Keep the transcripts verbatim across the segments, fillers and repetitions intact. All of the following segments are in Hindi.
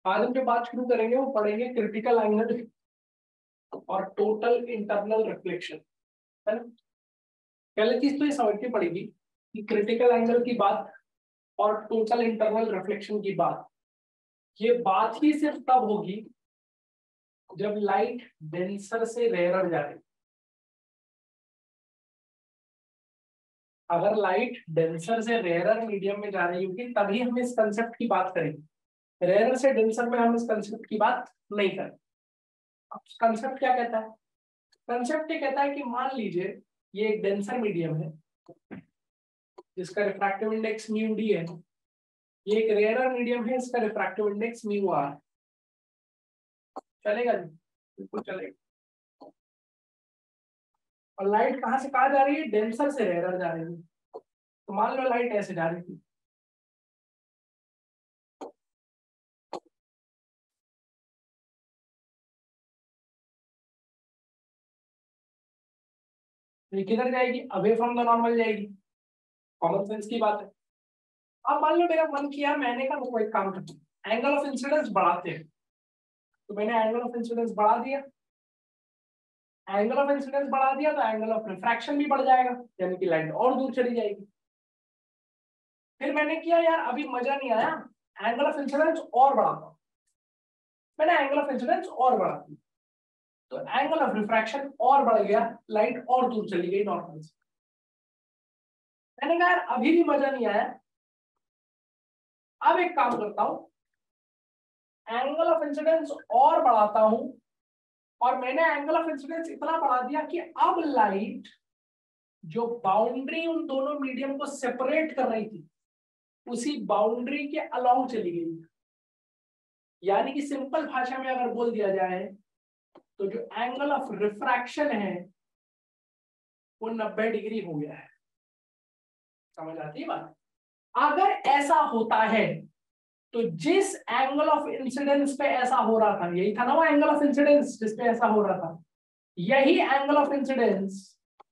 आज हम जो बात शुरू करेंगे वो पढ़ेंगे क्रिटिकल एंगल और टोटल इंटरनल रिफ्लेक्शन, है ना। पहले चीज तो ये समझ के पड़ेगी कि क्रिटिकल एंगल की बात और टोटल इंटरनल रिफ्लेक्शन की बात, ये बात ही सिर्फ तब होगी जब लाइट डेंसर से रेयरर जा रही। अगर लाइट डेंसर से रेयरर मीडियम में जा रही होगी तभी हम इस कंसेप्ट की बात करेंगे। रेयरर से डेंसर में हम इस कंसेप्ट की बात नहीं करें। अब कंसेप्ट क्या कहता है? कंसेप्ट ये कहता है कि मान लीजिए ये एक डेंसर मीडियम है जिसका रिफ्रैक्टिव इंडेक्स म्यू डी है। ये एक रेयरर मीडियम है, इसका रिफ्रैक्टिव इंडेक्स म्यू आर। चलेगा जी? बिल्कुल चलेगा। और लाइट कहाँ से कहाँ जा रही है? डेंसर से रेयरर जा रही है। तो मान लो लाइट ऐसे जा रही थी, ये किधर जाएगी? अवे फ्रॉम द नॉर्मल जाएगी। कॉमन सेंस की बात है। अब मान लो मेरा मन किया, मैंने कहा वो एक काम करते हैं, एंगल ऑफ इंसिडेंस बढ़ाते हैं। तो मैंने एंगल ऑफ इंसिडेंस बढ़ा दिया। एंगल ऑफ इंसिडेंस बढ़ा दिया तो एंगल ऑफ रिफ्रैक्शन भी बढ़ जाएगा, यानी कि लाइट और दूर चली जाएगी। फिर मैंने किया यार अभी मजा नहीं आया, एंगल ऑफ इंसिडेंस और बढ़ाता हूं। मैंने एंगल ऑफ इंसिडेंस और बढ़ा दिया तो एंगल ऑफ रिफ्रैक्शन और बढ़ गया, लाइट और दूर चली गई नॉर्मल से। मैंने कहा यार अभी भी मजा नहीं आया, अब एक काम करता हूं, एंगल ऑफ इंसिडेंस और बढ़ाता हूं। और मैंने एंगल ऑफ इंसिडेंस इतना बढ़ा दिया कि अब लाइट जो बाउंड्री उन दोनों मीडियम को सेपरेट कर रही थी उसी बाउंड्री के अलोंग चली गई। यानी कि सिंपल भाषा में अगर बोल दिया जाए तो जो एंगल ऑफ रिफ्रैक्शन है वो नब्बे डिग्री हो गया है। समझ आती है बात? अगर ऐसा होता है तो जिस एंगल ऑफ इंसिडेंस पे ऐसा हो रहा था, यही था ना वो एंगल ऑफ इंसिडेंस जिस पे ऐसा हो रहा था, यही एंगल ऑफ इंसिडेंस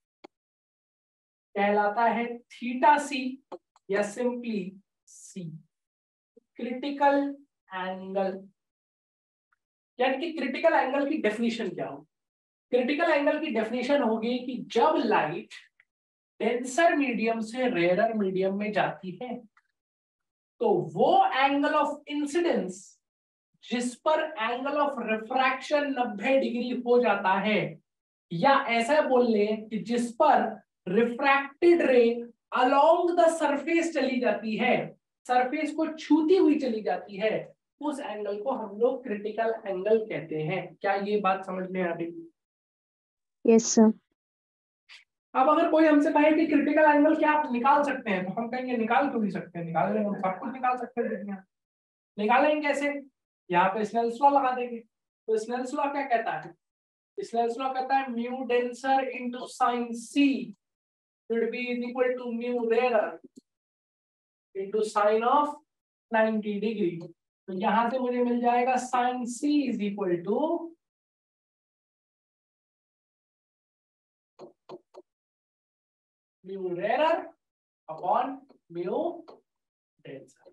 कहलाता है थीटा सी या सिंपली सी, क्रिटिकल एंगल। यानी कि क्रिटिकल एंगल की डेफिनेशन क्या हो? क्रिटिकल एंगल की डेफिनेशन होगी कि जब लाइट डेंसर मीडियम से रेयरर मीडियम में जाती है तो वो एंगल ऑफ इंसिडेंस जिस पर एंगल ऑफ रिफ्रैक्शन नब्बे डिग्री हो जाता है, या ऐसा बोल लें कि जिस पर रिफ्रैक्टेड रे अलोंग द सरफेस चली जाती है, सरफेस को छूती हुई चली जाती है, उस एंगल को हम लोग क्रिटिकल एंगल कहते हैं। क्या ये बात समझ में आ रही है? Yes sir. अब अगर कोई हमसे कहे कि क्रिटिकल एंगल क्या आप निकाल सकते हैं, तो हम कहेंगे निकाल क्यों नहीं सकते, निकाल लेंगे, हम सब कुछ निकाल सकते हैं दुनिया। निकालेंगे कैसे? यहाँ पे स्नेल्स लॉ लगा देंगे। तो स्नेल्स लॉ क्या कहता है? स्नेल्स लॉ कहता है mu denser into sine C should be is equal to mu rarer into sin of ninety degree. तो यहां से मुझे मिल जाएगा sin c is equal to mu rarer upon mu denser।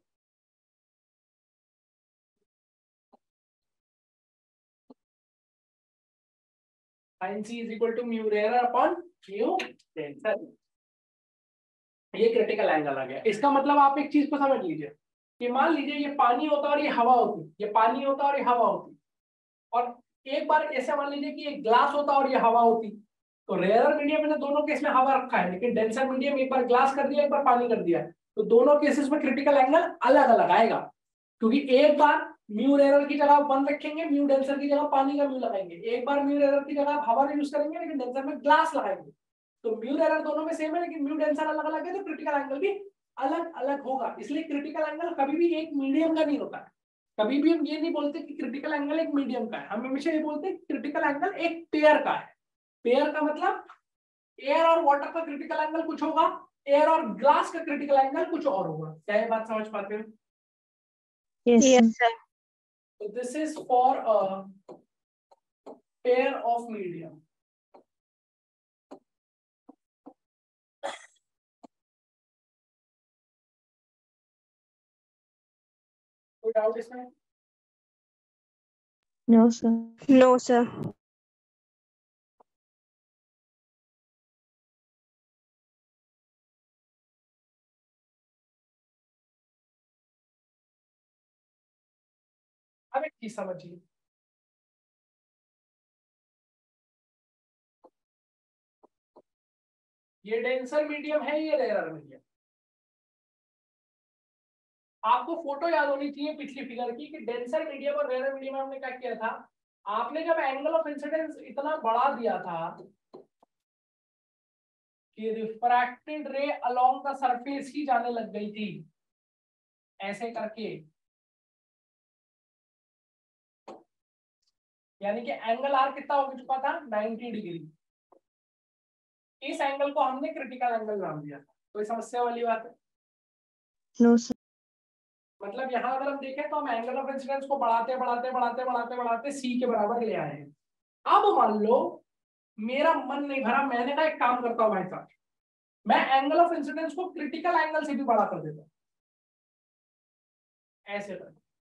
sin c is equal to mu rarer upon mu denser। ये क्रिटिकल एंगल आ गया। इसका मतलब आप एक चीज को समझ लीजिए कि मान लीजिए ये पानी होता और ये हवा होती, ये पानी होता और ये हवा होती, और एक बार ऐसे मान लीजिए कि ये ग्लास होता और ये हवा होती। तो रेयर मीडियम में तो दोनों केस में हवा रखा है, लेकिन डेंसर मीडियम एक बार ग्लास कर दिया, एक बार पानी कर दिया, तो दोनों केसेस में क्रिटिकल एंगल अलग अलग आएगा। क्योंकि एक बार म्यू रेयर की जगह वन रखेंगे, म्यू डेंसर की जगह पानी का म्यू लगाएंगे, एक बार म्यू रेयर की जगह हवा यूज करेंगे, लेकिन डेंसर में ग्लास लगाएंगे। तो म्यू रेयर दोनों में सेम है, लेकिन म्यू डेंसर अलग अलग है, तो क्रिटिकल एंगल भी अलग अलग होगा। इसलिए क्रिटिकल एंगल कभी भी एक मीडियम का नहीं होता है। कभी भी हम ये नहीं बोलते कि क्रिटिकल एंगल एक मीडियम का है, हम हमेशा ये बोलते हैं क्रिटिकल एंगल एक पेयर का है। पेयर का मतलब एयर और वाटर का क्रिटिकल एंगल कुछ होगा, एयर और ग्लास का क्रिटिकल एंगल कुछ और होगा। क्या ये बात समझ पाते हो? Yes sir. So this is for a pair of medium. कोई डाउट इसमें? No, sir. No, sir. अब एक चीज समझिए, ये डेंसर मीडियम है, ये रेयर मीडियम। आपको फोटो याद होनी चाहिए पिछली फिगर की कि डेंसर मीडियम और रेयर मीडियम में हमने क्या किया था, आपने जब एंगल ऑफ इंसिडेंस इतना बढ़ा दिया था कि रिफ्रैक्टेड रे अलोंग द सरफेस ही जाने लग गई थी, ऐसे करके, यानी कि एंगल आर कितना हो चुका था, नब्बे डिग्री। इस एंगल को हमने क्रिटिकल एंगल नाम दिया था। कोई समस्या वाली बात है? No, sir. मतलब यहाँ अगर हम देखें तो हम एंगल ऑफ इंसिडेंस को बढ़ाते बढ़ाते बढ़ाते बढ़ाते बढ़ाते सी के बराबर ले आए हैं। अब मान लो मेरा मन नहीं भरा, मैंने कहा एक काम करता हूं भाई साहब, मैं एंगल ऑफ इंसिडेंस को क्रिटिकल एंगल से भी बड़ा कर देता हूं, ऐसे कर,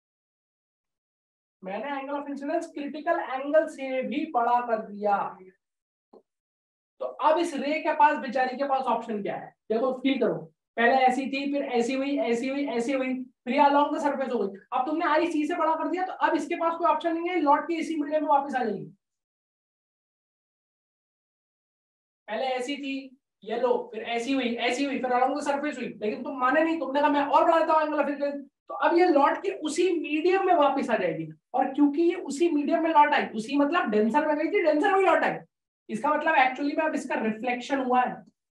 मैंने angle of incidence critical angle से भी बड़ा कर दिया। तो अब इस रे के पास, बेचारी के पास ऑप्शन क्या है? देखो फील करो, पहले ऐसी थी, फिर ऐसी हुई, ऐसी हुई, ऐसी हुई, फिर अलोंग द सरफेस हो गई। अब तुमने आई सी से बड़ा कर दिया, तो अब इसके पास कोई ऑप्शन नहीं है, लौट के इसी मीडियम में वापस आ जाएगी। पहले ऐसी थी, ये लो, फिर ऐसी हुई, ऐसी हुई, फिर अलोंग द सरफेस हुई, लेकिन तुम माने नहीं, तुमने कहा मैं और बढ़ाता हूं एंगल ऑफ इंसिडेंस, तो अब ये लौट के उसी मीडियम में वापस आ जाएगी। और क्योंकि ये उसी मीडियम में लौट आई, उसी मतलब डेंसर में गई थी, डेंसर में लौट आई, इसका मतलब एक्चुअली में अब इसका रिफ्लेक्शन हुआ है,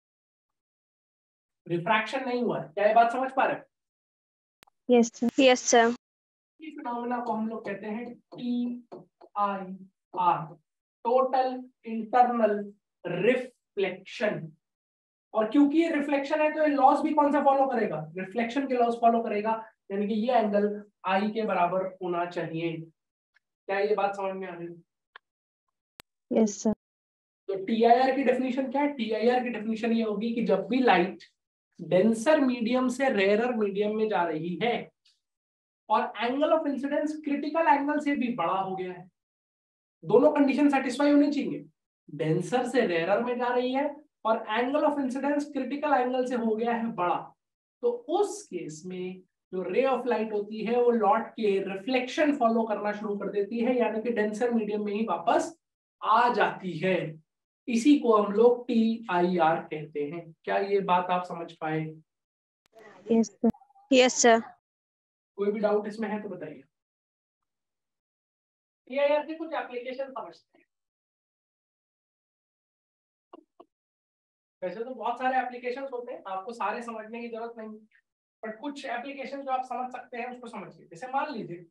रिफ्रैक्शन नहीं हुआ है। क्या ये बात समझ पा रहे हैं? Yes, sir. Yes, sir. इस फिनोमेना को हम लोग कहते हैं T I R, total internal reflection. और क्योंकि ये रिफ्लेक्शन है तो ये लॉस भी कौन सा फॉलो करेगा, रिफ्लेक्शन के लॉस फॉलो करेगा, यानी कि ये एंगल आई के बराबर होना चाहिए। क्या ये बात समझ में आ रही है? Yes, sir. तो टी आई आर की डेफिनेशन क्या है? टी आई आर की डेफिनेशन ये होगी कि जब भी लाइट डेंसर मीडियम से रेयरर मीडियम में जा रही है और angle of incidence critical angle से भी बड़ा हो गया है, दोनों कंडीशन सेटिस्फाई होनी चाहिए, डेंसर से रेयरर में जा रही है और angle of incidence critical angle से हो गया है बड़ा, तो उस केस में जो रे ऑफ लाइट होती है वो लौट के रिफ्लेक्शन फॉलो करना शुरू कर देती है, यानी कि डेंसर मीडियम में ही वापस आ जाती है। इसी को हम लोग टी आई आर कहते हैं। क्या ये बात आप समझ पाए? Yes, sir. Yes, sir. कोई भी डाउट इसमें है तो बताइए। टी आई आर की कुछ एप्लीकेशन समझते हैं। वैसे तो बहुत सारे एप्लीकेशंस होते हैं, आपको सारे समझने की जरूरत नहीं, पर कुछ एप्लीकेशन जो आप समझ सकते हैं उसको समझिए। जैसे मान लीजिए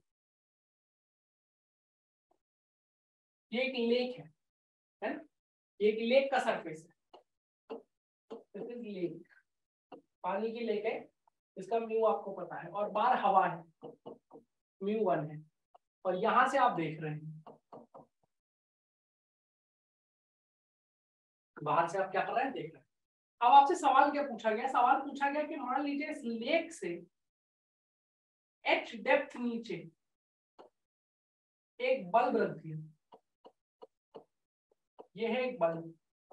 ये एक लेक है, है ना? ये एक लेक का सरफेस है, दिस इज लेक, पानी की लेक है, इसका म्यू आपको पता है, और बाहर हवा है, म्यू वन है, और यहां से आप देख रहे हैं, बाहर से आप क्या कर रहे हैं, देख रहे हैं। अब आपसे सवाल क्या पूछा गया? सवाल पूछा गया कि मान लीजिए इस लेक से एच डेप्थ नीचे एक बल्ब रख दिया, ये है एक बल्ब,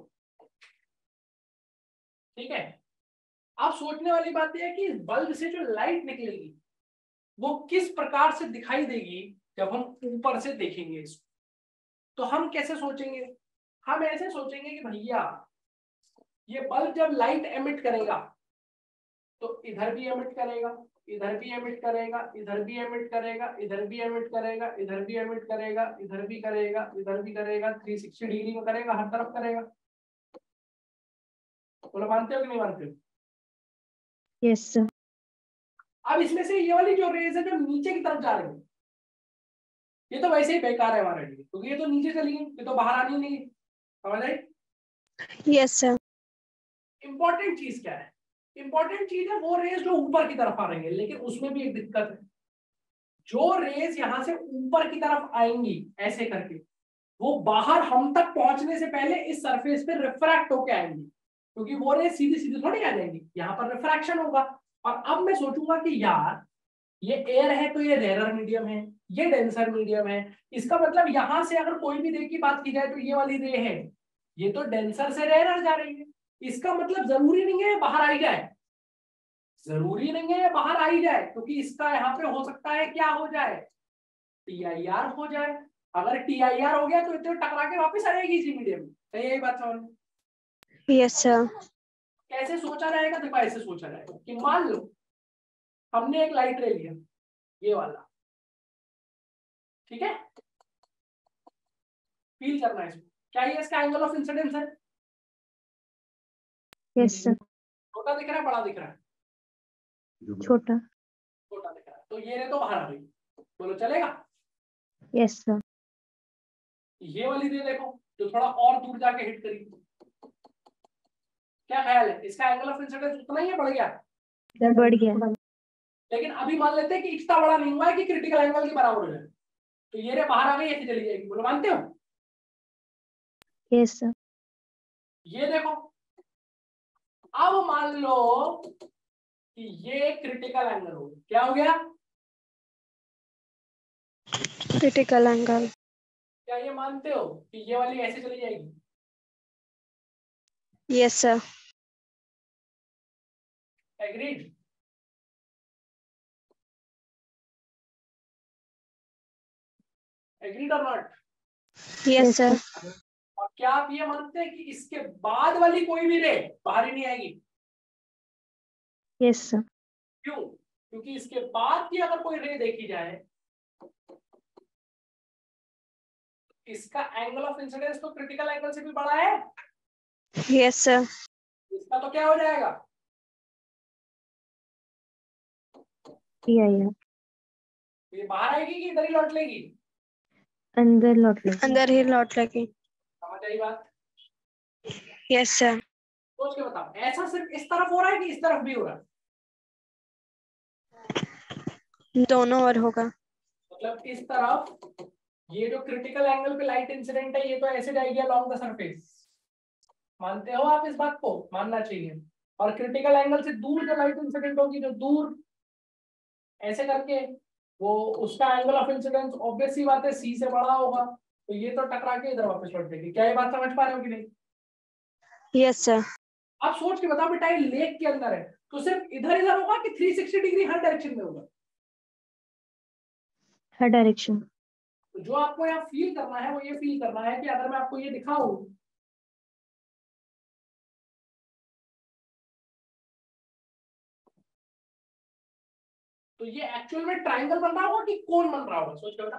ठीक है। आप सोचने वाली बात यह है कि इस बल्ब से जो लाइट निकलेगी वो किस प्रकार से दिखाई देगी जब हम ऊपर से देखेंगे इसको। तो हम कैसे सोचेंगे? हम ऐसे सोचेंगे कि भैया ये बल्ब जब लाइट एमिट करेगा तो इधर भी एमिट करेगा, इधर भी एमिट करेगा, इधर भी एमिट करेगा, इधर भी एमिट करेगा, इधर भी एमिट करेगा, इधर भी करेगा, इधर भी करेगा, तीन सौ साठ डिग्री में करेगा, हर तरफ करेगा। बोलो मानते हो कि नहीं मानते हो? Yes, sir. अब इसमें से ये वाली जो रेज है जो नीचे की तरफ जा रही है, ये तो वैसे ही बेकार है हमारे लिए, क्योंकि ये तो नीचे चली गई, ये तो बाहर आनी नहीं, समझ आई? Yes, sir. इंपॉर्टेंट चीज क्या है? इंपॉर्टेंट चीज है वो रेज जो ऊपर की तरफ आ रही है, लेकिन उसमें भी एक दिक्कत है, जो रेज यहां से ऊपर की तरफ आएंगी ऐसे करके, वो बाहर हम तक पहुंचने से पहले इस सरफेस पे रिफ्रैक्ट होके आएंगी, क्योंकि वो रेज सीधी सीधी थोड़ी आ जाएंगी, यहाँ पर रिफ्रैक्शन होगा। और अब मैं सोचूंगा कि यार ये एयर है तो ये रेयर मीडियम है, ये डेंसर मीडियम है। इसका मतलब यहां से अगर कोई भी रे की बात की जाए तो ये वाली रे है, ये तो डेंसर से रेयर जा रही है। इसका मतलब जरूरी नहीं है बाहर आई जाए, जरूरी नहीं है बाहर आई जाए, क्योंकि इसका यहाँ पे हो सकता है क्या हो जाए, टी आई आर हो जाए। अगर टी आई आर हो गया तो इतने टकरा के वापस आ जाएगी इसी मीडियम में। तो यही बात समझ में? Yes sir. कैसे सोचा जाएगा? देखो ऐसे सोचा जाएगा कि मान लो हमने एक लाइट रे लिया, ये वाला, ठीक है, फील करना है इसको। क्या ये इसका एंगल ऑफ इंसिडेंस है? Yes sir. छोटा दिख रहा है, बड़ा दिख रहा है? छोटा। छोटा दिख रहा है। तो ये रे तो बाहर आ गई, बोलो चलेगा? Yes sir. ये वाली रे देखो जो थोड़ा और दूर जाके हिट करी, क्या ख्याल है, इसका एंगल ऑफ इंसिडेंस उतना ही है, बढ़ गया? बढ़ गया। लेकिन अभी मान लेते हैं कि इतना बड़ा नहीं हुआ है कि क्रिटिकल एंगल के बराबर हो जाए, तो ये रे बाहर आ गई, ऐसे चली जाएगी, बोलो मानते हो? Yes sir. ये देखो, अब मान लो कि ये क्रिटिकल एंगल हो गया, क्या हो गया? Critical angle. क्या ये मानते हो कि ये वाली ऐसे चली जाएगी? Yes sir. एग्रीड? एग्रीड और नॉट? Yes sir. और क्या आप ये मानते हैं कि इसके बाद वाली कोई भी रे बाहर ही नहीं आएगी? Yes sir. क्यों? क्योंकि इसके बाद की अगर कोई रे देखी जाए, इसका एंगल ऑफ इंसिडेंस तो क्रिटिकल एंगल से भी बड़ा है। Yes sir. इसका तो क्या हो जाएगा? T I R. ये बाहर आएगी कि इधर ही लौट लेगी? अंदर लौट ले। अंदर ही लौट लगी। समझ आई बात? Yes sir. सोच के बताओ, ऐसा सिर्फ इस तरफ हो रहा है कि इस तरफ भी हो रहा है? दोनों ओर होगा। मतलब इस तरफ ये जो क्रिटिकल एंगल पे लाइट इंसिडेंट है, ये तो ऐसे जाएगी अलोंग द सरफेस। मानते हो आप इस बात को? मानना चाहिए। और क्रिटिकल एंगल से दूर जो लाइट इंसिडेंट होगी, जो दूर ऐसे करके, वो उसका एंगल ऑफ इंसिडेंस ऑब्वियस सी बात है सी से बड़ा होगा, तो ये तो टकरा के इधर वापस लौट जाएगी। क्या ये बात समझ पा रहे हो कि नहीं? Yes sir. आप सोच के बताओ बेटा, ये लेक के अंदर है तो सिर्फ इधर इधर होगा कि थ्री सिक्सटी डिग्री हर डायरेक्शन में होगा? हर डायरेक्शन। तो जो आपको यहाँ फील करना है वो ये फील करना है कि अगर मैं आपको ये दिखाऊं, तो ये एक्चुअल में ट्रायंगल बन रहा होगा कि कोन बन रहा होगा? सोच के बता।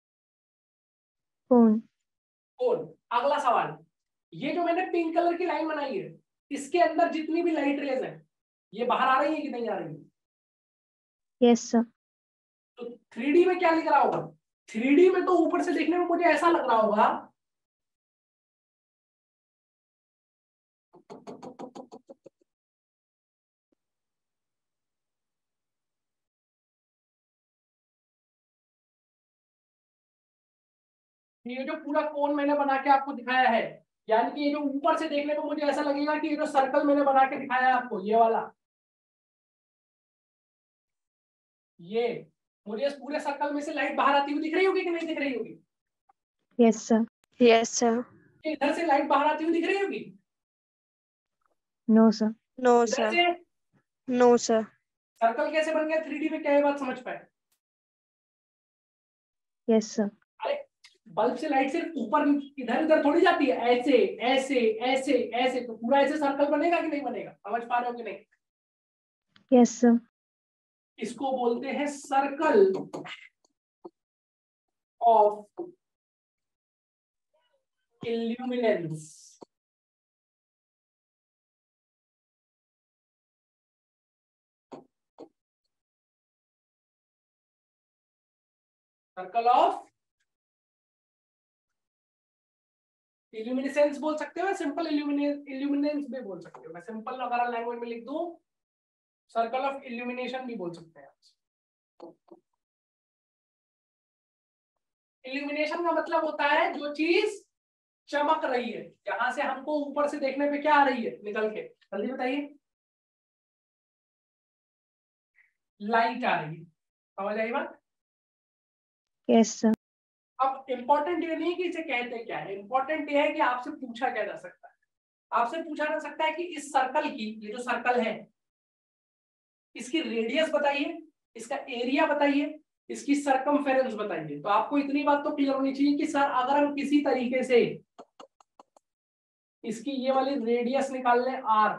कोन। कोन। अगला सवाल, ये जो मैंने पिंक कलर की लाइन बनाई है, इसके अंदर जितनी भी लाइट रेज है, ये बाहर आ रही है कि नहीं आ रही है? Yes sir. तो थ्री डी में क्या लिख रहा होगा? थ्री डी में तो ऊपर से देखने में मुझे ऐसा लग रहा होगा ये जो पूरा कोन मैंने बना के आपको दिखाया है, यानी कि ये जो ऊपर से देखने में मुझे ऐसा लगेगा कि ये जो सर्कल मैंने बना के दिखाया है आपको, ये वाला, ये मुझे इस पूरे सर्कल में से लाइट बाहर आती हुई दिख रही होगी कि नहीं दिख रही होगी? Yes sir. Yes sir. इधर से लाइट बाहर आती हुई दिख रही होगी? No sir. नो इधर सर। से नो सर। सर्कल कैसे बन गया थ्री डी में? क्या ये बात समझ पाए? Yes sir. अरे बल्ब से लाइट सिर्फ ऊपर इधर उधर थोड़ी जाती है, ऐसे ऐसे ऐसे ऐसे, तो पूरा ऐसे सर्कल बनेगा कि नहीं बनेगा? समझ पा रहे हो कि नहीं? Yes sir. इसको बोलते हैं circle of illuminance. Circle of illuminescence बोल सकते हो, सिंपल इल्यूमिनेंस भी बोल सकते हो। मैं सिंपल अगर लैंग्वेज में लिख दूं, सर्कल ऑफ इल्यूमिनेशन भी बोल सकते हैं। इल्यूमिनेशन का मतलब होता है जो चीज चमक रही है, जहां से हमको ऊपर से देखने पे क्या आ रही है निकल के, जल्दी बताइए। लाइट आ रही है। समझ आई बात? Yes, sir. अब इंपॉर्टेंट ये नहीं कि इसे कहते क्या है, इंपॉर्टेंट ये है कि आपसे पूछा क्या जा सकता है। आपसे पूछा जा सकता है कि इस सर्कल की, ये जो सर्कल है, इसकी रेडियस बताइए, इसका एरिया बताइए, इसकी सरकमफेरेंस बताइए। तो आपको इतनी बात तो क्लियर होनी चाहिए कि सर अगर हम किसी तरीके से इसकी ये वाली रेडियस निकाल लें आर,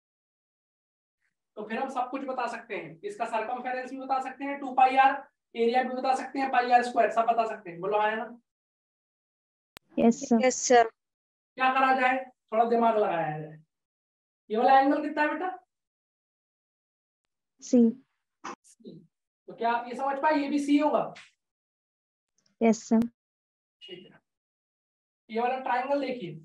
तो फिर हम सब कुछ बता सकते हैं। इसका सरकमफेरेंस भी बता सकते हैं टू पाई आर, एरिया भी बता सकते हैं पाई आर स्क्वायर, सब बता सकते हैं। बोलो हाँ है ना? Yes, sir. Yes, sir. क्या करा जाए, थोड़ा दिमाग लगाया जाए। ये वाला एंगल कितना है बेटा? C. C। तो क्या आप ये समझ पाए ये भी सी होगा? Yes, sir. ठीक है। ये वाला ट्राइंगल देखिए,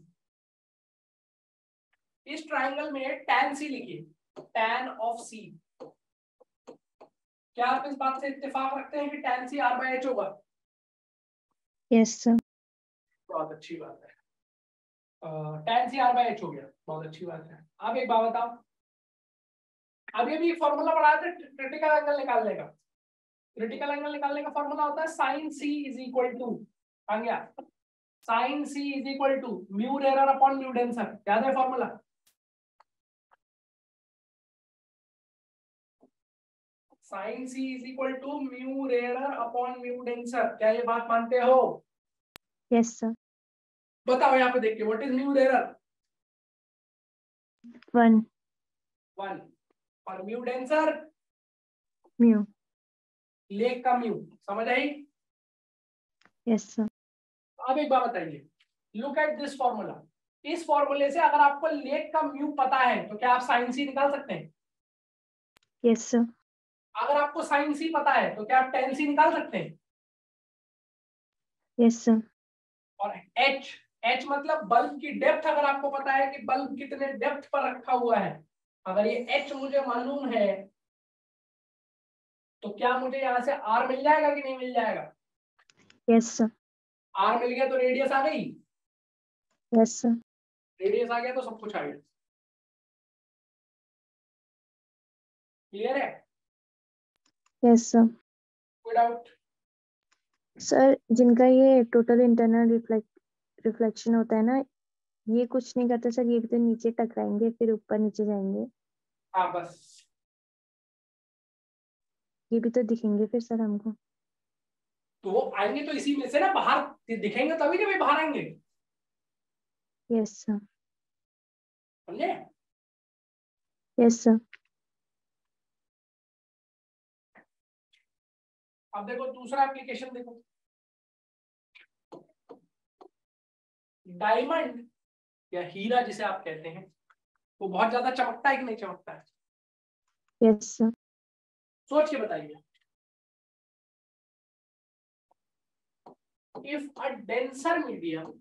इस ट्राइंगल में tan c लिखिए, tan ऑफ c। क्या आप इस बात से इत्तेफाक रखते हैं कि tan c r by h होगा? Yes, sir. बहुत अच्छी बात है। tan c r by h हो गया, बहुत अच्छी बात है। अब एक बात बताओ, अभी अभी फॉर्मूला पढ़ाया था क्रिटिकल एंगल निकालने का। क्रिटिकल एंगल निकालने का फॉर्मूला होता है sine c is equal to, आ गया, sine c is equal to mu rare upon mu denser. याद है formula? Sine c is equal to mu rare upon mu denser. क्या ये बात मानते हो? Yes, sir. बताओ यहाँ पे देख के, what is mu rare? One. One. और म्यू डेंसर? Mu. लेक का म्यू। समझ आई? Yes, sir. अब एक बात बताइए, लुक एट दिस फॉर्मूला। इस फॉर्मूले से अगर आपको लेक का म्यू पता है तो क्या आप साइन सी निकाल सकते हैं? Yes, sir. अगर आपको साइन सी पता है तो क्या आप टेन सी निकाल सकते हैं? Yes, sir. और एच, एच मतलब बल्ब की डेप्थ, अगर आपको पता है कि बल्ब कितने डेप्थ पर रखा हुआ है, अगर ये एच मुझे मालूम है तो क्या मुझे यहाँ से आर मिल जाएगा कि नहीं मिल जाएगा? Yes, sir. आर मिल गया तो रेडियस आ गई, Yes, sir. रेडियस आ गया तो सब कुछ आ गया। क्लियर है? Yes, sir. कोई डाउट? सर जिनका ये टोटल इंटरनल रिफ्लेक्ट रिफ्लेक्शन होता है ना, ये कुछ नहीं करते सर, ये भी तो नीचे टकराएंगे फिर ऊपर नीचे जाएंगे, हाँ बस, ये भी तो दिखेंगे फिर सर हमको। तो वो आएंगे तो इसी में से ना, बाहर दिखेंगे तभी जब ये बाहर आएंगे। Yes sir. समझे? Yes sir. अब देखो दूसरा एप्लीकेशन देखो, डायमंड या हीरा जिसे आप कहते हैं, वो बहुत ज्यादा चमकता है कि नहीं चमकता है? Yes sir. सोच के बताइए। If a denser medium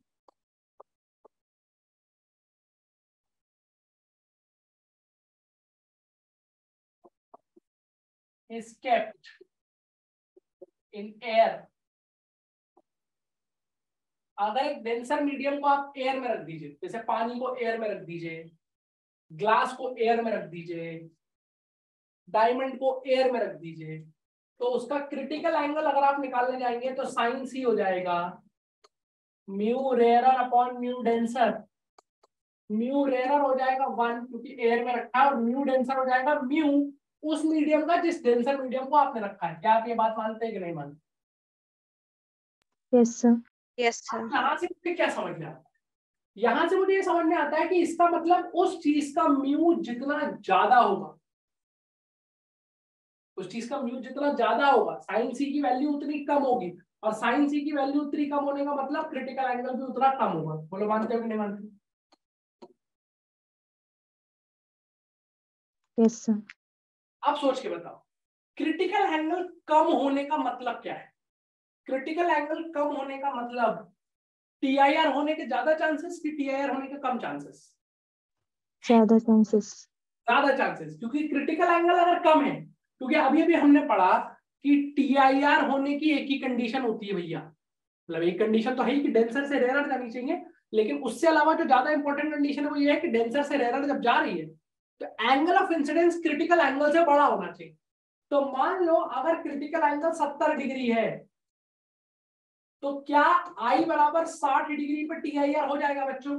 is kept in air, अगर एक डेंसर मीडियम को आप एयर में रख दीजिए, जैसे पानी को एयर में रख दीजिए, ग्लास को एयर में रख दीजिए, डायमंड को एयर में रख दीजिए, तो उसका क्रिटिकल एंगल अगर आप निकालने जाएंगे तो साइन सी हो जाएगा mu rarer upon mu denser. Mu rarer हो जाएगा वन क्योंकि एयर में रखा है, और म्यू डेंसर हो जाएगा म्यू उस मीडियम का जिस डेंसर मीडियम को आपने रखा है। क्या आप ये बात मानते हैं कि नहीं मानते? Yes sir. Yes sir. यहाँ से मुझे क्या समझ में आता है? यहाँ से मुझे ये समझ में आता है कि इसका मतलब उस चीज का म्यू जितना ज्यादा होगा, उस चीज का म्यू जितना ज्यादा होगा, साइन सी की वैल्यू उतनी कम होगी, और साइन सी की वैल्यू उतनी कम होने का मतलब क्रिटिकल एंगल भी उतना कम होगा। बोलो मानते हो कि नहीं मानते? Yes sir. अब सोच के बताओ, क्रिटिकल एंगल कम होने का मतलब क्या है? क्रिटिकल एंगल कम होने का मतलब टी आई आर होने के ज्यादा चांसेस कि टी आई आर होने के कम चांसेस? ज्यादा चांसेस। ज्यादा चांसेस, क्योंकि क्रिटिकल एंगल अगर कम है, क्योंकि अभी अभी हमने पढ़ा कि टी आई आर होने की एक ही कंडीशन होती है भैया, मतलब एक कंडीशन तो है ही कि डेंसर से रेयरर जानी चाहिए, लेकिन उससे अलावा जो ज्यादा इंपॉर्टेंट कंडीशन है वो ये है कि डेंसर से रेयरर जब जा रही है तो angle of incidence critical angle से बड़ा होना चाहिए। तो मान लो अगर क्रिटिकल एंगल सत्तर डिग्री है तो क्या आई बराबर साठ डिग्री पर टी आई आर हो जाएगा बच्चों?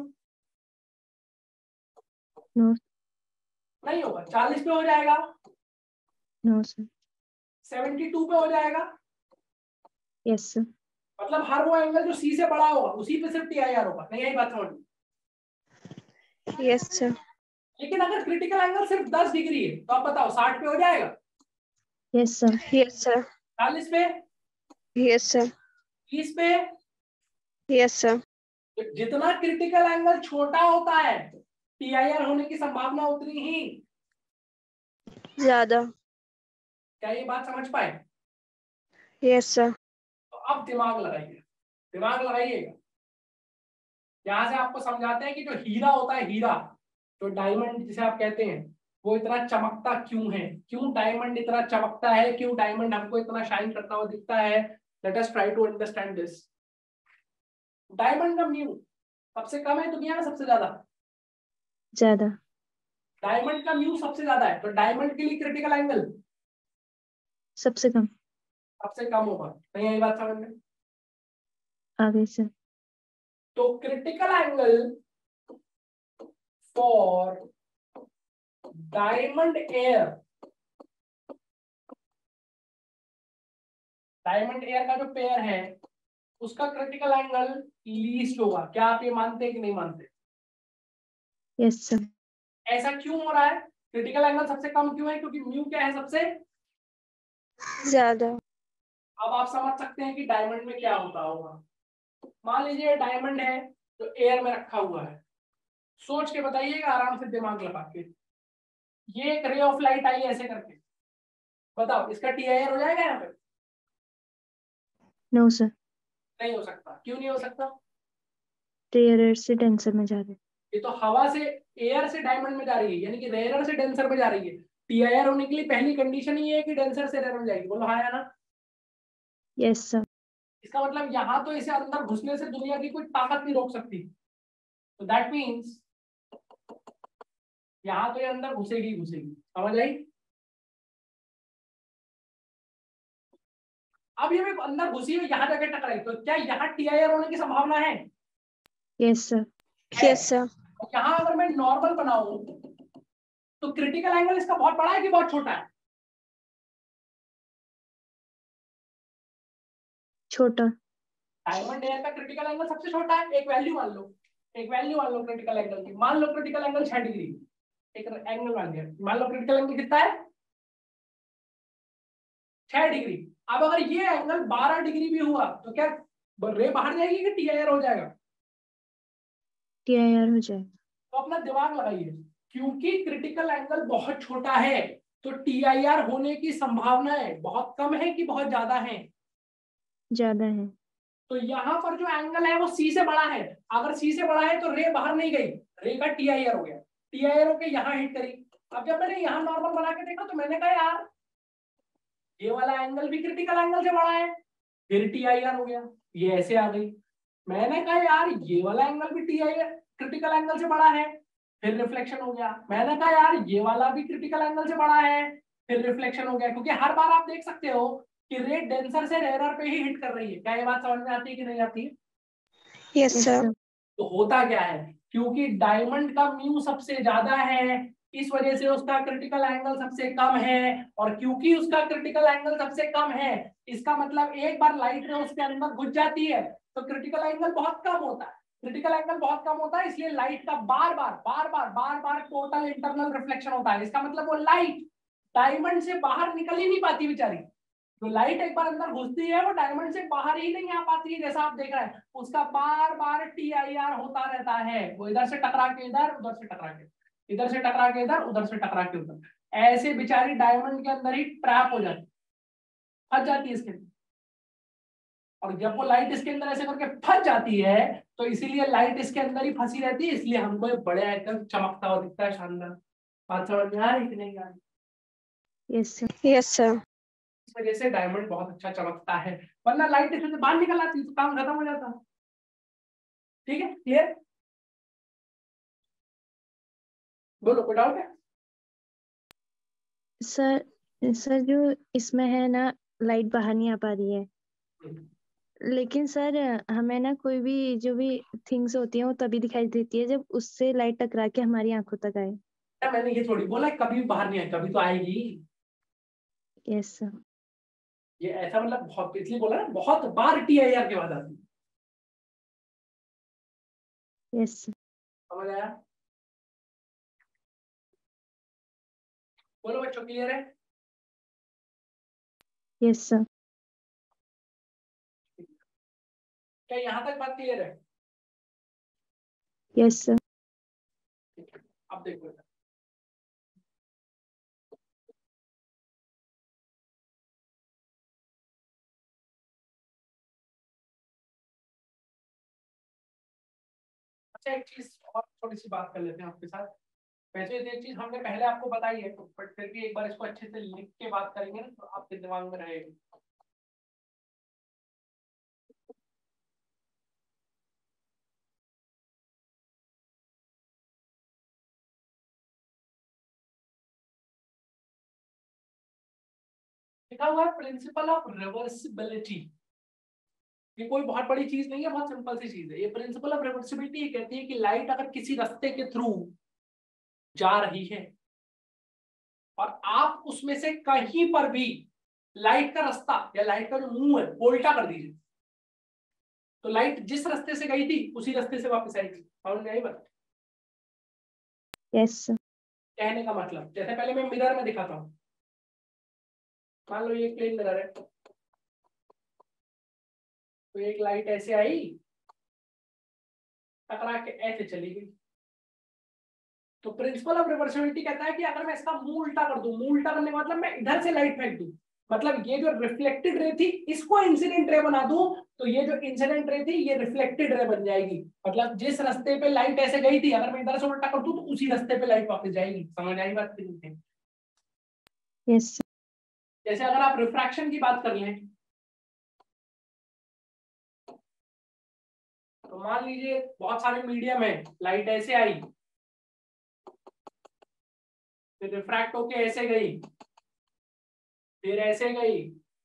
नो नहीं होगा। चालीस पे हो जाएगा? No sir. सेवेंटी टू पे हो जाएगा? Yes sir. मतलब हर वो एंगल जो सी से बड़ा होगा उसी पे सिर्फ टी आई आर होगा। नहीं, यही बात समझ लो। Yes sir. लेकिन अगर क्रिटिकल एंगल सिर्फ दस डिग्री है तो आप बताओ साठ पे हो जाएगा? Yes sir. Yes sir. चालीस पे? Yes sir. तीस पे? Yes sir. तो जितना क्रिटिकल एंगल छोटा होता है टी आई आर होने की संभावना उतनी ही ज्यादा। क्या ये बात समझ पाए? Yes sir. तो अब दिमाग लगाइए, दिमाग लगाइएगा। यहां से आपको समझाते हैं कि जो हीरा होता है, हीरा जो डायमंड जिसे आप कहते हैं, वो इतना चमकता क्यों है, क्यों डायमंड इतना चमकता है, क्यों डायमंड हमको इतना शाइन करता हुआ दिखता है। Let us try to understand this. Diamond का म्यू सबसे कम है दुनिया में, सबसे ज्यादा? ज्यादा। डायमंड का म्यू सबसे ज्यादा है, तो डायमंड के लिए क्रिटिकल एंगल सबसे कम। सबसे कम होगा। नहीं, यही बात समझ में? आगे सर। तो critical angle for diamond air, diamond air का जो पेयर है उसका क्रिटिकल एंगल लीस्ट होगा। क्या आप ये मानते हैं कि नहीं मानते? Yes sir. ऐसा क्यों हो रहा है? क्रिटिकल एंगल सबसे कम क्यों है? क्योंकि म्यू क्या है? सबसे ज्यादा। अब आप समझ सकते हैं कि डायमंड में क्या होता होगा। मान लीजिए डायमंड है जो एयर में रखा हुआ है, सोच के बताइएगा आराम से दिमाग लगा के। ये एक रे ऑफ लाइट आई ऐसे करके, बताओ इसका टी आई आर हो जाएगा यहाँ पे? No sir. नहीं हो सकता। क्यों नहीं हो सकता? रेयर से डेंसर में जा रहे। ये तो हवा से, एयर से डायमंड में जा रही है, यानी कि रेयर से डेंसर में जा रही है। टी आई आर होने के लिए पहली कंडीशन ही है कि डेंसर से रेयर में जाएगी। बोलो हाँ या ना? Yes sir. इसका मतलब यहाँ तो इसे अंदर घुसने से दुनिया की कोई ताकत नहीं रोक सकती। तो दैट मीन्स यहाँ तो ये अंदर घुसेगी घुसेगी। समझ आई? अब ये अंदर घुसी हुई यहाँ जाके टकराई, तो क्या यहाँ टी आई आर होने की संभावना है? Yes sir. Yes sir. यहाँ अगर मैं नॉर्मल बनाऊं तो क्रिटिकल एंगल इसका बहुत बड़ा है कि बहुत छोटा है? छोटा। डायमंड एयर का क्रिटिकल एंगल सबसे छोटा है। एक वैल्यू मान लो, एक वैल्यू मान लो क्रिटिकल एंगल की। मान लो क्रिटिकल एंगल छह डिग्री, एक एंगल मान लिया। मान लो क्रिटिकल एंगल कितना है? छह डिग्री। अब अगर ये एंगल बारह डिग्री भी हुआ तो क्या रे बाहर जाएगी कि टी आई आर हो जाएगा? टी आई आर हो जाएगा। तो अपना दिमाग लगाइए, क्योंकि क्रिटिकल एंगल बहुत छोटा है तो टी आई आर होने की संभावनाएं बहुत कम है कि बहुत ज्यादा है? ज्यादा है। तो यहाँ पर जो एंगल है वो सी से बड़ा है। अगर सी से बड़ा है तो रे बाहर नहीं गई, रे का टी आई आर हो गया। टी आई आर होके यहाँ हिट करी। अब जब मैंने यहाँ नॉर्मल बना के देखा तो मैंने कहा यार ये वाला एंगल भी क्रिटिकल एंगल से बड़ा है, फिर टी आई आर हो गया। ये ऐसे आ गई। मैंने कहा यार ये वाला एंगल भी T I R critical angle से बड़ा है, फिर रिफ्लेक्शन हो गया। मैंने कहा यार ये वाला भी क्रिटिकल एंगल से बड़ा है, फिर रिफ्लेक्शन हो गया। क्योंकि हर बार आप देख सकते हो कि रे डेंसर से रेयर पे ही हिट कर रही है। क्या ये बात समझ में आती है कि नहीं आती है? Yes yes sir. सर। तो होता क्या है, क्योंकि डायमंड का म्यू सबसे ज्यादा है इस वजह से उसका क्रिटिकल एंगल सबसे कम है। और क्योंकि उसका क्रिटिकल एंगल सबसे कम है इसका मतलब एक बार लाइट रे उसके अंदर घुस जाती है तो क्रिटिकल एंगल बहुत कम होता है। क्रिटिकल एंगल बहुत कम होता है इसलिए लाइट का बार बार बार बार बार बार टोटल इंटरनल रिफ्लेक्शन होता है। इसका मतलब वो लाइट डायमंड से बाहर निकल ही नहीं पाती बेचारी। जो लाइट एक बार अंदर घुसती है वो डायमंड से बाहर ही नहीं आ पाती है। जैसा आप देख रहे हैं उसका बार बार टी आई आर होता रहता है। वो इधर से टकरा के इधर, उधर से टकरा के इधर से टकरा के इधर, उधर से टकरा के उधर। ऐसे बेचारी डायमंड के अंदर ही ट्रैप हो जाती, फंस जाती है इसके अंदर। और जब वो लाइट इसके अंदर ऐसे करके फंस जाती है तो इसीलिए लाइट इसके अंदर ही फंसी रहती है, इसलिए हमको ये बड़े एकदम चमकता हुआ दिखता है, शानदार। बात समझ में आ रही कि नहीं आ रही? Yes sir. Yes sir. इस वजह से डायमंड बहुत अच्छा चमकता है, वरना लाइट इसमें से बाहर निकल आती तो काम खत्म हो जाता। ठीक है, क्लियर? बोलो, कोई डाउट है? सर सर जो इसमें है ना, लाइट बाहर नहीं आ पा रही है, लेकिन सर हमें ना कोई भी जो भी थिंग्स होती हैं वो तभी दिखाई देती है जब उससे लाइट टकरा के हमारी आंखों तक आए। क्या मैंने ये थोड़ी बोला कभी भी बाहर नहीं आई, कभी तो आएगी। Yes sir. ये ऐसा मतलब बहुत, इसलिए बोला ना बहुत बार टी आई आर के बाद आती है। Yes sir. समझ आया? बोलो बच्चों, क्लियर है? Yes sir. क्या यहाँ तक बात क्लियर है? Yes sir. अब देखो बेटा, अच्छा एक चीज और थोड़ी सी बात कर लेते हैं आपके साथ। वैसे ये चीज हमने पहले आपको बताई है, बट फिर भी एक बार इसको अच्छे से लिख के बात करेंगे ना तो आपके दिमाग में रहेगी। लिखा हुआ है प्रिंसिपल ऑफ रिवर्सिबिलिटी। ये कोई बहुत बड़ी चीज नहीं है, बहुत सिंपल सी चीज है। ये प्रिंसिपल ऑफ रिवर्सिबिलिटी ये कहती है कि लाइट अगर किसी रास्ते के थ्रू जा रही है और आप उसमें से कहीं पर भी लाइट का रास्ता या लाइट का जो मुंह है वो उल्टा कर दीजिए, तो लाइट जिस रास्ते से गई थी उसी रास्ते से वापस आएगी। समझ में आई बात? Yes sir. कहने का मतलब जैसे पहले मैं मिरर में दिखाता हूँ, मान लो ये प्लेन मिरर है, तो एक लाइट ऐसे आई, टकरा के ऐसे चली गई। तो प्रिंसिपल ऑफ रिवर्सिबिलिटी कहता है कि अगर मैं इसका मुंह उल्टा कर दूं, मुंह उल्टा करने का मतलब मैं इधर से लाइट फेंक दूं, मतलब ये जो रिफ्लेक्टेड रे थी इसको इंसिडेंट रे बना दूं, तो ये जो इंसिडेंट रे थी ये रिफ्लेक्टेड रे बन जाएगी। मतलब जिस रास्ते पे लाइट ऐसे गई थी अगर मैं इधर से उल्टा कर दूं तो उसी रास्ते पे लाइट वापस जाएगी। समझ आई बात? Yes sir. जैसे अगर आप रिफ्रैक्शन की बात कर लें, तो मान लीजिए बहुत सारे मीडियम है, लाइट ऐसे आई, फिर रिफ्रैक्ट होके ऐसे गई, फिर ऐसे गई,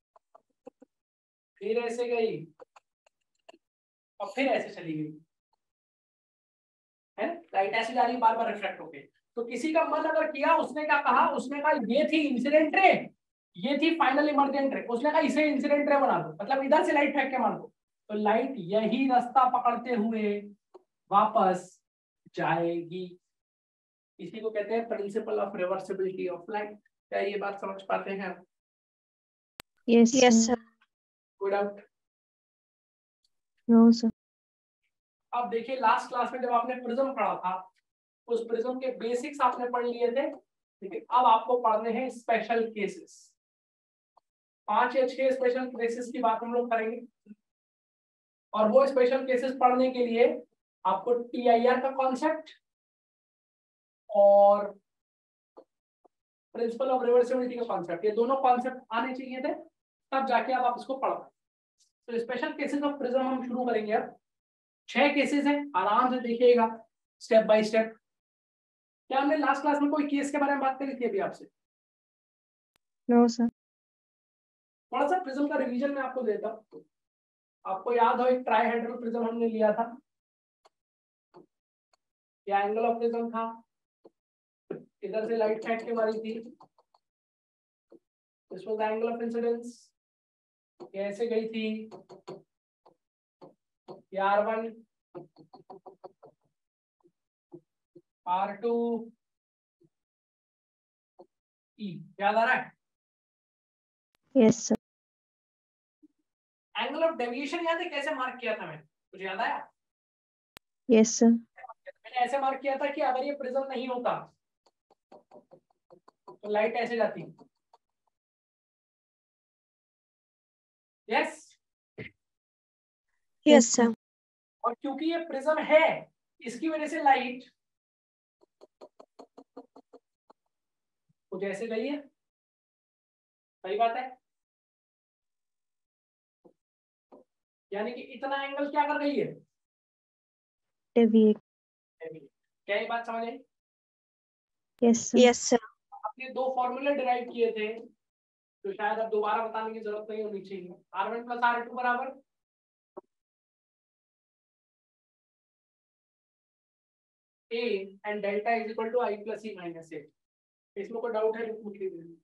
फिर ऐसे गई और फिर ऐसे चली गई, है ना? लाइट ऐसे जा रही है बार बार रिफ्रैक्ट होके। तो किसी का मन अगर किया, उसने क्या कहा, उसने कहा ये थी इंसिडेंट रे, ये थी फाइनल इमर्जेंट रे, उसने कहा इसे इंसिडेंट रे बना दो, मतलब इधर से लाइट फेंक के मार दो, तो लाइट यही रास्ता पकड़ते हुए वापस जाएगी। इसी को कहते हैं principle of reversibility of light. क्या ये बात समझ पाते हैं आप? Yes yes sir. सर। कोई डाउट? No sir. अब देखिए लास्ट क्लास में जब आपने प्रिज्म पढ़ा था, उस प्रिज्म के बेसिक्स आपने पढ़ लिए थे, लेकिन अब आपको पढ़ने हैं स्पेशल केसेस। पांच या छह स्पेशल केसेस की बात हम लोग करेंगे, और वो स्पेशल केसेस पढ़ने के लिए आपको टी आई आर का कॉन्सेप्ट और प्रिंसिपल ऑफ रिवर्सिबिलिटी का कॉन्सेप्ट, ये दोनों कॉन्सेप्ट आने चाहिए थे, तब जाके आप, आप इसको पढ़ पाए। तो स्पेशल केसेस ऑफ प्रिज्म हम शुरू करेंगे। अब छह केसेस हैं, आराम से देखिएगा स्टेप बाय स्टेप। क्या हमने लास्ट क्लास में कोई केस के बारे में बात करी थी अभी आपसे? No sir. थोड़ा सा प्रिज्म का रिवीजन मैं आपको देता हूँ। आपको याद हो एक ट्राइहेड्रल प्रिज्म हमने लिया था, ये एंगल ऑफ प्रिज्म था, इधर से लाइट फेंक के मारी थी, this was the angle of incidence, ये ऐसे गई थी, ये R one, R two, E. याद आ रहा है? Yes sir. Angle of deviation याद है कैसे मार्क किया था मैंने? मुझे याद आया? Yes sir. मैंने ऐसे मार्क किया था कि अगर ये प्रिज्म नहीं होता तो लाइट ऐसे जाती। यस। Yes sir. और क्योंकि ये प्रिज्म है इसकी वजह से लाइट कुछ ऐसे गई है। सही बात है, यानी कि इतना एंगल क्या कर गई है? डेविएट। क्या ये बात समझ आई? Yes sir. Yes sir. आपने दो फॉर्मूले डिराइव किए थे, तो शायद अब दोबारा बताने की जरूरत नहीं होनी चाहिए। R one plus R two बराबर A and delta is equal to I plus E minus A. इसमें कोई डाउट है? पूछ लीजिए।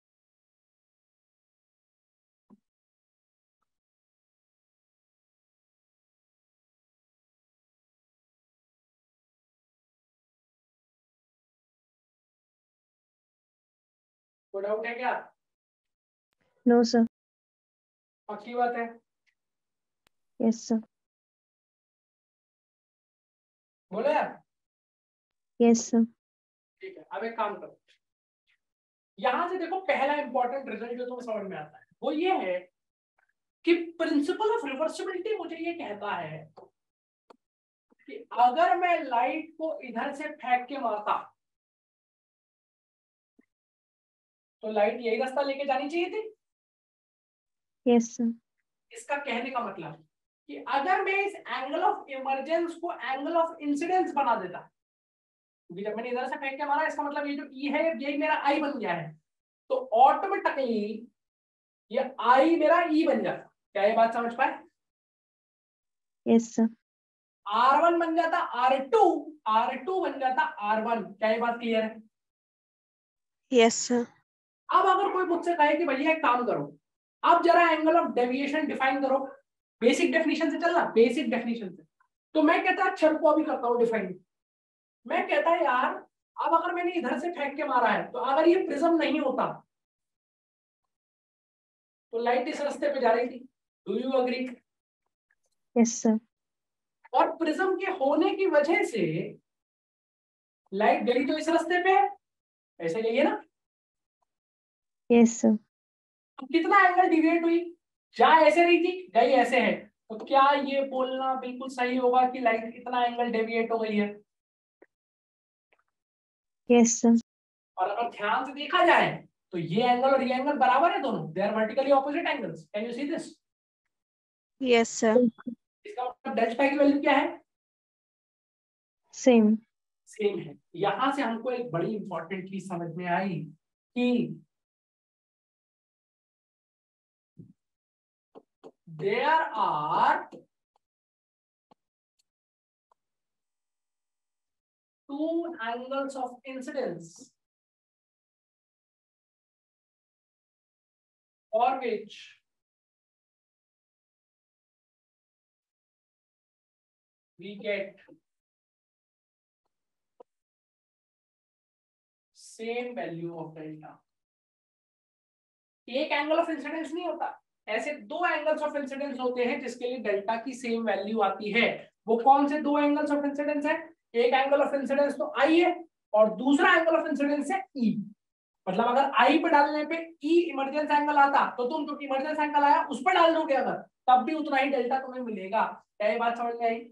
कोई डाउट है क्या? No sir. पक्की बात है? Yes sir. बोलो यार। Yes sir. ठीक है, अब एक काम करो, यहां से देखो पहला इंपॉर्टेंट रिजल्ट जो तुम्हें समझ में आता है वो ये है कि प्रिंसिपल ऑफ रिवर्सिबिलिटी मुझे ये कहता है कि अगर मैं लाइट को इधर से फेंक के मारता तो लाइट यही रास्ता लेके जानी चाहिए थी। Yes sir. इसका कहने का मतलब कि अगर मैं इस एंगल ऑफ इमरजेंस को एंगल ऑफ इंसिडेंस बना देता, क्योंकि जब मैंने इधर से फेंक के मारा इसका मतलब ये जो ई है यही मेरा आई बन गया है, तो ऑटोमेटिकली ये आई मेरा ई बन जाता। क्या ये बात समझ पाए? Yes sir. आर वन बन जाता आर टू, आर टू बन जाता आर वन। क्या ये बात क्लियर है? Yes sir. अब अगर कोई मुझसे कहे कि भैया एक काम करो, अब जरा एंगल ऑफ डेविएशन डिफाइन करो, बेसिक डेफिनेशन से चलना, बेसिक डेफिनेशन से, तो मैं कहता चल को अभी करता हूँ डिफाइन। मैं कहता यार अब अगर मैंने इधर से फेंक के मारा है तो अगर ये प्रिज्म नहीं होता तो लाइट इस रास्ते पे जा रही थी। Do you agree? Yes sir. और प्रिज्म के होने की वजह से लाइट गई तो इस रास्ते पे है, ऐसे गई है ना? Yes sir. तो कितना एंगल डिविएट हुई? जहां ऐसे रही थी गई ऐसे है, तो क्या ये बोलना बिल्कुल सही होगा कि लाइट कितना एंगल डेविएट हो गई है? Yes sir. और अगर ध्यान से देखा जाए तो ये एंगल और ये एंगल बराबर है, दोनों they are vertically opposite angles. Can you see this? Yes sir. इसका मतलब डेल्टा की वैल्यू क्या है? सेम। सेम है। यहां से हमको एक बड़ी इंपॉर्टेंट चीज समझ में आई कि there are two angles of incidence for which we get same value of delta. एक एंगल ऑफ इंसिडेंस नहीं होता, ऐसे दो एंगल्स ऑफ इंसिडेंस होते हैं जिसके लिए डेल्टा की सेम वैल्यू आती है। वो कौन से दो एंगल्स ऑफ इंसिडेंस है? एक एंगल ऑफ इंसिडेंस तो आई है और दूसरा एंगल ऑफ इंसिडेंस है ई। मतलब अगर आई पे डालने पे ई इमरजेंस एंगल आता तो तुम जो इमरजेंस एंगल आया उस पर डाल दोगे अगर, तब भी उतना ही डेल्टा तुम्हें मिलेगा। क्या ये बात समझ में आई?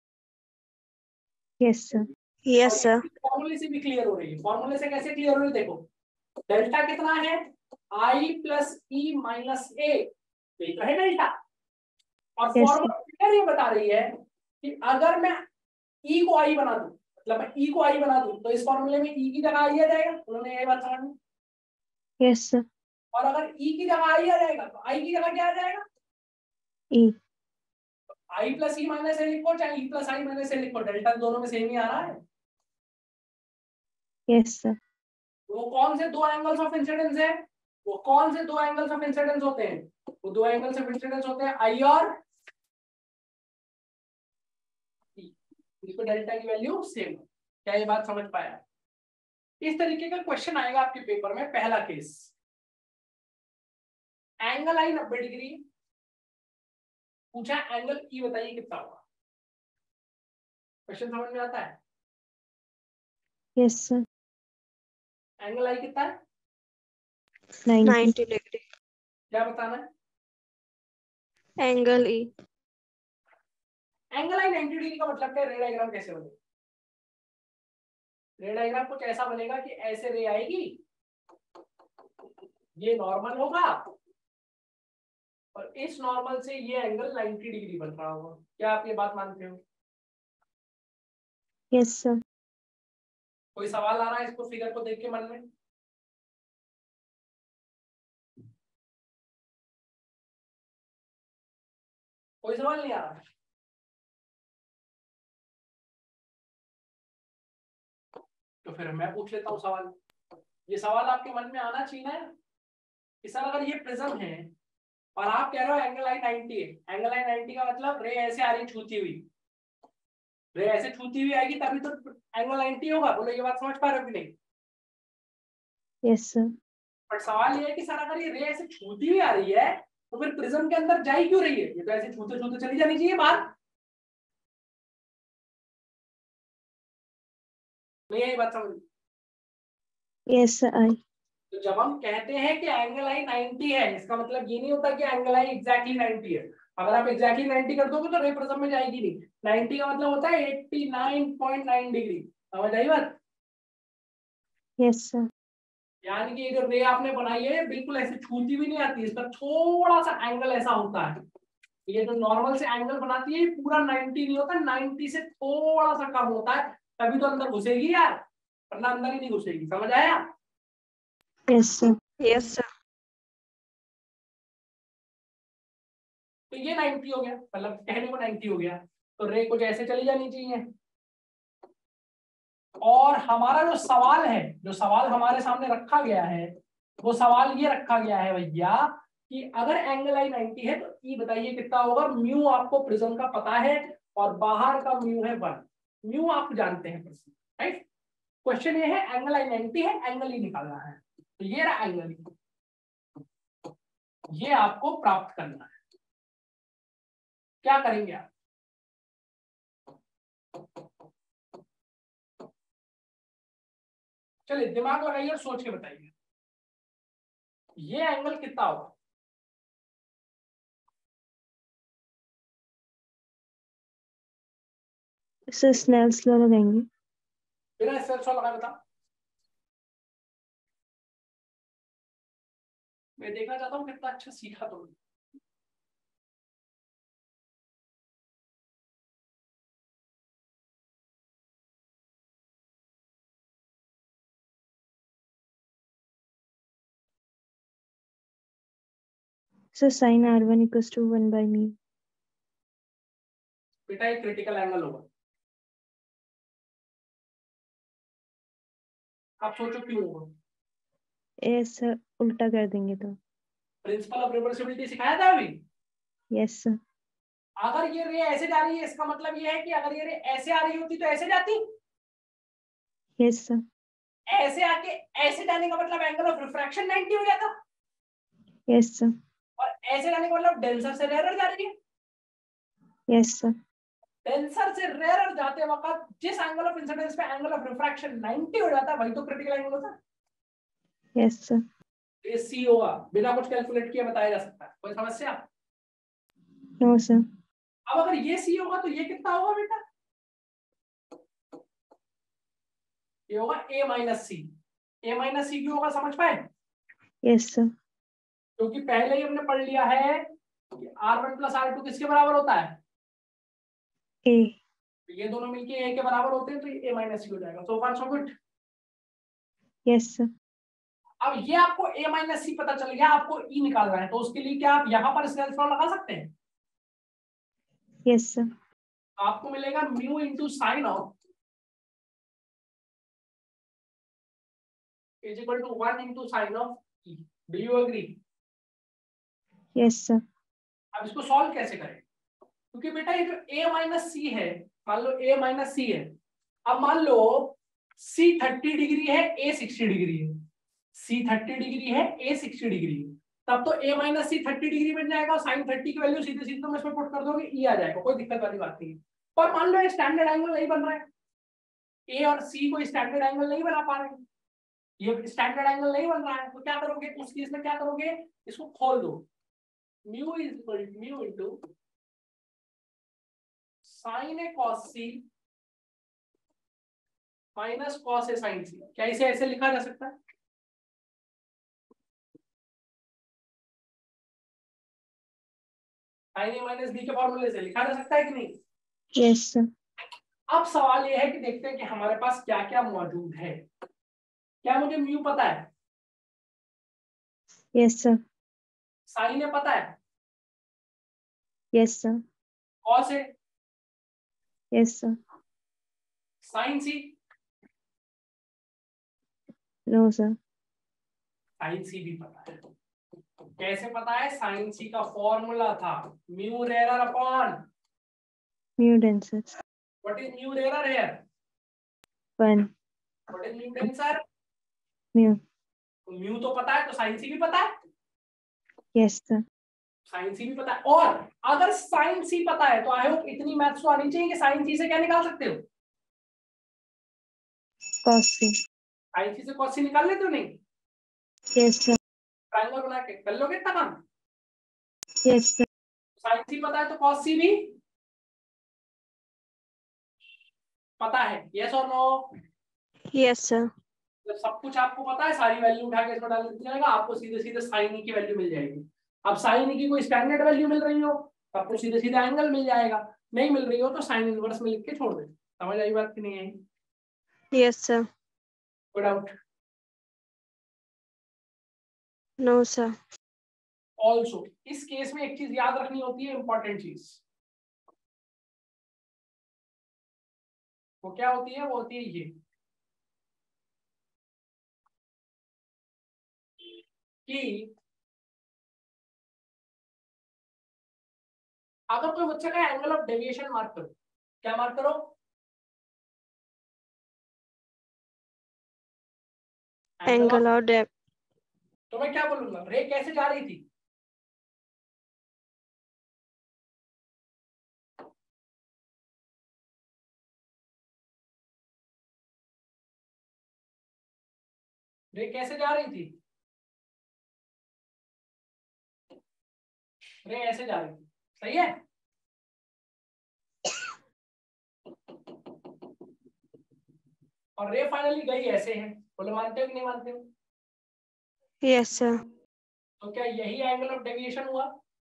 Yes sir. Yes sir. फॉर्मूले से भी क्लियर हो रही है। फॉर्मूले से कैसे क्लियर हो रही है देखो, डेल्टा कितना है? आई प्लस ई माइनस ए, यही तो है डेल्टा। और Yes, फॉर्मूला क्लियर ये बता रही है कि अगर मैं ई को आई बना दूं, मतलब मैं ई को आई बना दूं तो इस फॉर्मूले में ई की जगह आई आ जाएगा। उन्होंने यही बात समझ में। Yes sir. और अगर ई की जगह आई आ जाएगा तो आई की जगह क्या आ जाएगा? ई। आई प्लस ई माइनस ए लिखो चाहे ई प्लस आई माइनस ए लिखो, डेल्टा दोनों में सेम ही आ रहा है। Yes sir. वो कौन से दो एंगल्स ऑफ इंसिडेंस है? वो कौन से दो एंगल्स ऑफ इंसिडेंस होते हैं? वो दो एंगल्स ऑफ इंसिडेंस होते हैं आई और ई। इसको डेल्टा की वैल्यू सेम। क्या ये बात समझ पाया? इस तरीके का क्वेश्चन आएगा आपके पेपर में। पहला केस, एंगल आई नब्बे डिग्री पूछा, एंगल ई बताइए कितना होगा। क्वेश्चन समझ में आता है? Yes sir. एंगल आई कितना है? नाइन्टी। Ninety degree. क्या बताना है? Angle E. Angle I ninety degree का मतलब क्या? रे डायग्राम कैसे बनेगा? रे डायग्राम कुछ ऐसा बनेगा कि ऐसे रे आएगी, ये नॉर्मल होगा और इस नॉर्मल से ये एंगल नाइन्टी डिग्री बन रहा होगा। क्या आप ये बात मानते हो? Yes sir. कोई सवाल आ रहा है इसको फिगर को देख के मन में? कोई सवाल नहीं आ रहा? तो फिर मैं पूछ लेता हूँ सवाल। ये सवाल आपके मन में आना चाहिए ना कि सर अगर ये प्रिज्म है और आप कह रहे हो एंगल लाइन नाइंटी है, एंगल लाइन नाइंटी का मतलब रे ऐसे आ रही छूती हुई, रे ऐसे छूती हुई आएगी तभी तो एंगल नाइंटी होगा। बोलो ये बात समझ पा रहे हो कि नहीं? Yes sir. बट सवाल ये है कि सर अगर ये रे ऐसे छूती हुई आ रही है तो फिर प्रिज्म के अंदर जा ही क्यों रही है? ये तो ऐसे छूते छूते चली जानी चाहिए बाहर। नहीं यही बात समझ? यस सर आई। तो जब हम कहते हैं कि एंगल लाइन नाइंटी है, इसका मतलब ये नहीं होता कि एंगल लाइन एग्जैक्टली नाइंटी है। अगर आप एग्जैक्टली नाइंटी कर दोगे तो रे प्रिज्म में जाएगी नहीं। नाइंटी का मतलब होता है eighty nine point nine degree. समझ आई बात? Yes sir. यानी कि ये जो रे आपने बनाई है बिल्कुल ऐसे छूती भी नहीं आती, इस पर थोड़ा सा एंगल ऐसा होता है। ये जो नॉर्मल से एंगल बनाती है पूरा नाइंटी नहीं होता, नाइंटी से थोड़ा सा कम होता है, तभी तो अंदर घुसेगी यार, वरना अंदर ही नहीं घुसेगी। समझ आया? Yes sir. Yes, sir. तो ये नाइंटी हो गया, मतलब कहने को नाइंटी हो गया, तो रे कुछ ऐसे चली जानी चाहिए। और हमारा जो सवाल है, जो सवाल हमारे सामने रखा गया है, वो सवाल ये रखा गया है भैया कि अगर एंगल आई नाइंटी है तो ई बताइए कितना होगा। म्यू आपको प्रिज्म का पता है और बाहर का म्यू है वन। म्यू आप जानते हैं प्रिज्म, राइट? क्वेश्चन ये है एंगल आई नाइंटी है, एंगल ही निकालना है। तो ये रहा एंगल, ये आपको प्राप्त करना है। क्या करेंगे आप? चलिए दिमाग लगाइए और सोच के बताइए ये एंगल कितना होगा। सर स्नेल्स लॉ लगाएंगे। बिना स्नेल्स लॉ लगाए बताओ। मैं देखना चाहता हूँ कितना अच्छा सीखा तुमने। Sir sine R one equals to one by mu. बेटा ये क्रिटिकल एंगल होगा। आप सोचो क्यों होगा? यस सर, उल्टा कर देंगे तो। प्रिंसिपल ऑफ रिवर्सिबिलिटी सिखाया था अभी। Yes sir. अगर ये रे ऐसे जा रही है इसका मतलब ये है कि अगर ये रे ऐसे आ रही होती तो ऐसे जाती। Yes sir. ऐसे आके ऐसे जाने का मतलब एंगल ऑफ रिफ्रैक्शन नाइंटी हो जाता। Yes sir. और ऐसे जाने का मतलब डेंसर से रेयर जा रही है। Yes sir. डेंसर से रेयर जाते वक्त जिस एंगल ऑफ इंसिडेंस पे एंगल ऑफ रिफ्रैक्शन नाइंटी हो जाता है वही तो क्रिटिकल एंगल होता है। Yes sir. ये सी होगा, बिना कुछ कैलकुलेट किए बताया जा सकता है। कोई समस्या? No sir. अब अगर ये सी होगा तो ये कितना होगा बेटा? ये होगा a minus C. a minus C क्यों होगा समझ पाए? Yes sir. क्योंकि पहले ही हमने पढ़ लिया है कि are one plus R two किसके बराबर होता है? ए। ये दोनों मिलके a के बराबर होते हैं तो ये a माइनस सी हो जाएगा। So far so good. Yes sir. अब ये आपको a माइनस सी पता चल गया, आपको e निकालना है, तो उसके लिए क्या आप यहाँ पर स्नेल्स लॉ लगा सकते हैं? Yes sir. आपको मिलेगा mu into sine of is equal to one into sine of e। Do you agree? Yes sir. अब इसको सॉल्व कैसे करें? क्योंकि बेटा ये जो a माइनस सी है, मान लो a माइनस सी है, अब मान लो c थर्टी डिग्री है a सिक्सटी डिग्री है, c थर्टी डिग्री है a सिक्सटी डिग्री है, तब तो a minus C thirty degree बन जाएगा। साइन थर्टी की वैल्यू सीधे सीधे तुम इसमें पुट कर दोगे e आ जाएगा, कोई दिक्कत वाली बात नहीं है। पर मान लो स्टैंडर्ड एंगल नहीं बन रहा है, a और c को स्टैंडर्ड एंगल नहीं बना पा रहे, ये स्टैंडर्ड एंगल नहीं बन रहा है, तो क्या करोगे उस केस में? क्या करोगे? इसको खोल दो। Mu is equal to mu into sine A cos C minus cos A sine C. क्या इसे ऐसे लिखा जा सकता है? साइन ए माइनस बी के फॉर्मूले से लिखा जा सकता है कि नहीं? Yes sir. अब सवाल यह है कि देखते हैं कि हमारे पास क्या क्या मौजूद है। क्या मुझे म्यू पता है? Yes sir. साइन ए पता है? Yes sir. Cos A, yes sir. Sine C, no sir. Sine C भी पता है। कैसे पता है? साइन सी का फॉर्मूला था mu rare upon mu denser. What is mu rare here? One. What is mu denser? Mu. तो म्यू तो पता है, तो साइन सी भी पता है। Yes sir. साइन सी भी पता है, और अगर साइन सी पता है तो आई होप इतनी मैथ्स तो आनी चाहिए कि साइन सी से क्या निकाल सकते हो? कॉस सी। साइन सी से कॉस सी निकाल लेते हो नहीं? Yes sir. ट्रायंगल बना के कर लोगे इतना काम? Yes sir. साइन सी पता है तो कॉस सी भी पता है, यस और नो? Yes sir. जब सब कुछ आपको पता है, सारी वैल्यू उठा के इसमें डाल दिया जाएगा, आपको सीधे सीधे साइन ई की वैल्यू मिल जाएगी। अब साइन ई की कोई स्टैंडर्ड वैल्यू मिल रही हो तो आपको सीधे सीधे एंगल मिल जाएगा, नहीं मिल रही हो तो साइन इनवर्स में लिख के छोड़ दे। समझ आई बात कि नहीं आई? Yes sir. कोई डाउट? No sir. ऑल्सो इस केस में एक चीज याद रखनी होती है, इंपॉर्टेंट चीज। वो क्या होती है? वो होती है ये कि अगर कोई बच्चा का एंगल ऑफ डेविएशन मार्क करो, क्या मार्क करो? एंगल और डेप्थ। तो मैं क्या बोलूंगा? रे कैसे जा रही थी? रे कैसे जा रही थी? रे ऐसे जा रही थी, सही है? और रे फाइनली गई ऐसे है, बोलो मानते हो कि नहीं मानते हो? Yes sir. तो क्या यही एंगल ऑफ डेविएशन हुआ?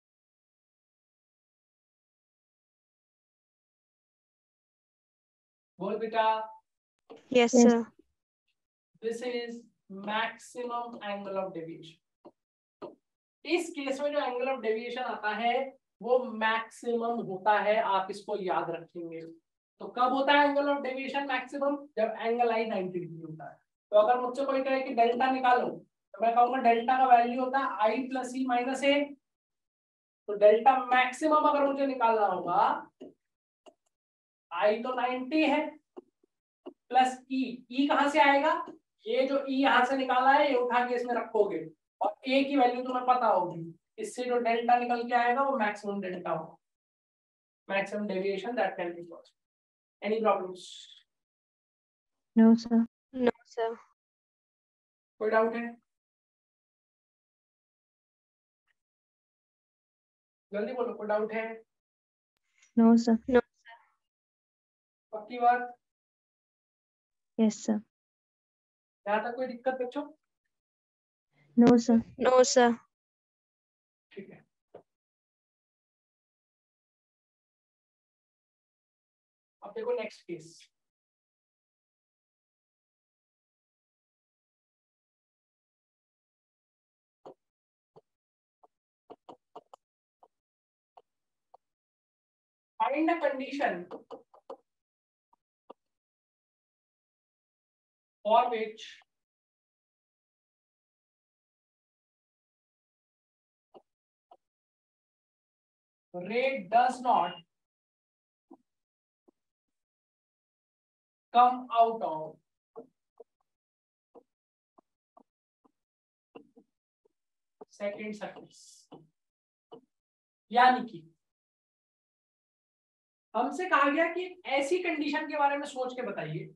बोल बेटा। Yes Yes. Sir. This is maximum angle of deviation. इस केस में जो एंगल ऑफ डेविएशन आता है वो मैक्सिमम होता है, आप इसको याद रखेंगे। तो कब होता है एंगल ऑफ डेविएशन मैक्सिमम? जब एंगल आई नाइंटी डिग्री होता है। तो अगर मुझसे कोई कहे कि डेल्टा निकालो तो मैं कहूंगा डेल्टा का वैल्यू होता है आई प्लस ई माइनस ए। तो डेल्टा मैक्सिमम अगर मुझे निकालना होगा, आई तो नाइंटी है प्लस ई, ई कहां से आएगा? ये जो ई यहां से निकाला है ये उठा के इसमें रखोगे और ए की वैल्यू तुम्हें पता होगी, इससे जो डेल्टा निकल के आएगा वो मैक्सिमम डेल्टा होगा, maximum deviation that can be caused. Any problems? No sir. No sir. कोई डाउट है? जल्दी बोलो, कोई डाउट है? No sir. नो। पक्की बात? Yes sir. यहाँ तक कोई दिक्कत बच्चों? No sir. No sir. ठीक है। अब देखो next case. Find a condition for which ray does not come out of second surface। यानी कि हमसे कहा गया कि ऐसी कंडीशन के बारे में सोच के बताइए।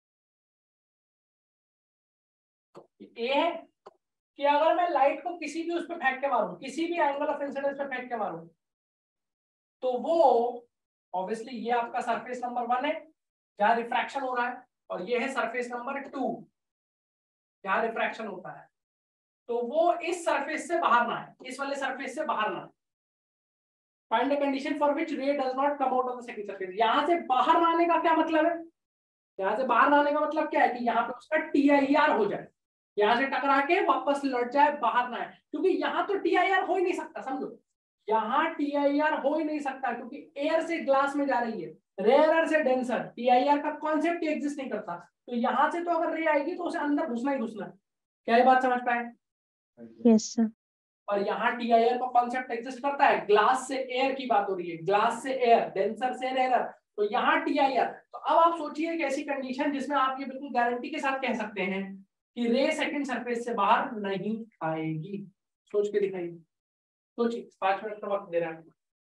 ए है कि अगर मैं लाइट को किसी भी उस पर फेंक के मारूं, किसी भी एंगल ऑफ इंसिडेंस पे फेंक के मारूं, तो वो ऑब्वियसली ये आपका सरफेस नंबर वन है जहां रिफ्रैक्शन हो रहा है, और ये है सरफेस नंबर टू जहां रिफ्रैक्शन होता है। तो वो इस सरफेस से बाहर ना है, इस वाले सरफेस से बाहर ना है। Find the condition for which ray does not come out of the second surface. यहां से बाहर ना आने का क्या मतलब है? यहां से बाहर ना आने का मतलब क्या है कि यहाँ पे उसका टी आई आर हो जाए, यहाँ से टकरा के वापस लौट जाए, बाहर ना आए, क्योंकि यहाँ तो टी आई आर हो ही नहीं सकता। समझो यहाँ टी आई आर हो ही नहीं सकता क्योंकि एयर से ग्लास में जा रही है, रेयरर से डेंसर, टी आई आर का कॉन्सेप्ट एग्जिस्ट नहीं करता। तो यहाँ से तो अगर रे आएगी तो उसे अंदर घुसना ही घुसना है। क्या ये बात समझ पाए? Yes sir. और यहाँ टी आई आर का कॉन्सेप्ट एग्जिस्ट करता है, ग्लास से एयर की बात हो रही है, ग्लास से एयर, डेंसर से रेयरर, तो यहाँ टी आई आर। तो अब आप सोचिए एक ऐसी कंडीशन जिसमें आप ये बिल्कुल गारंटी के साथ कह सकते हैं कि रे सेकंड सरफेस से बाहर नहीं आएगी। सोच के दिखाइए, सोचिए, पांच मिनट का वक्त दे रहा है।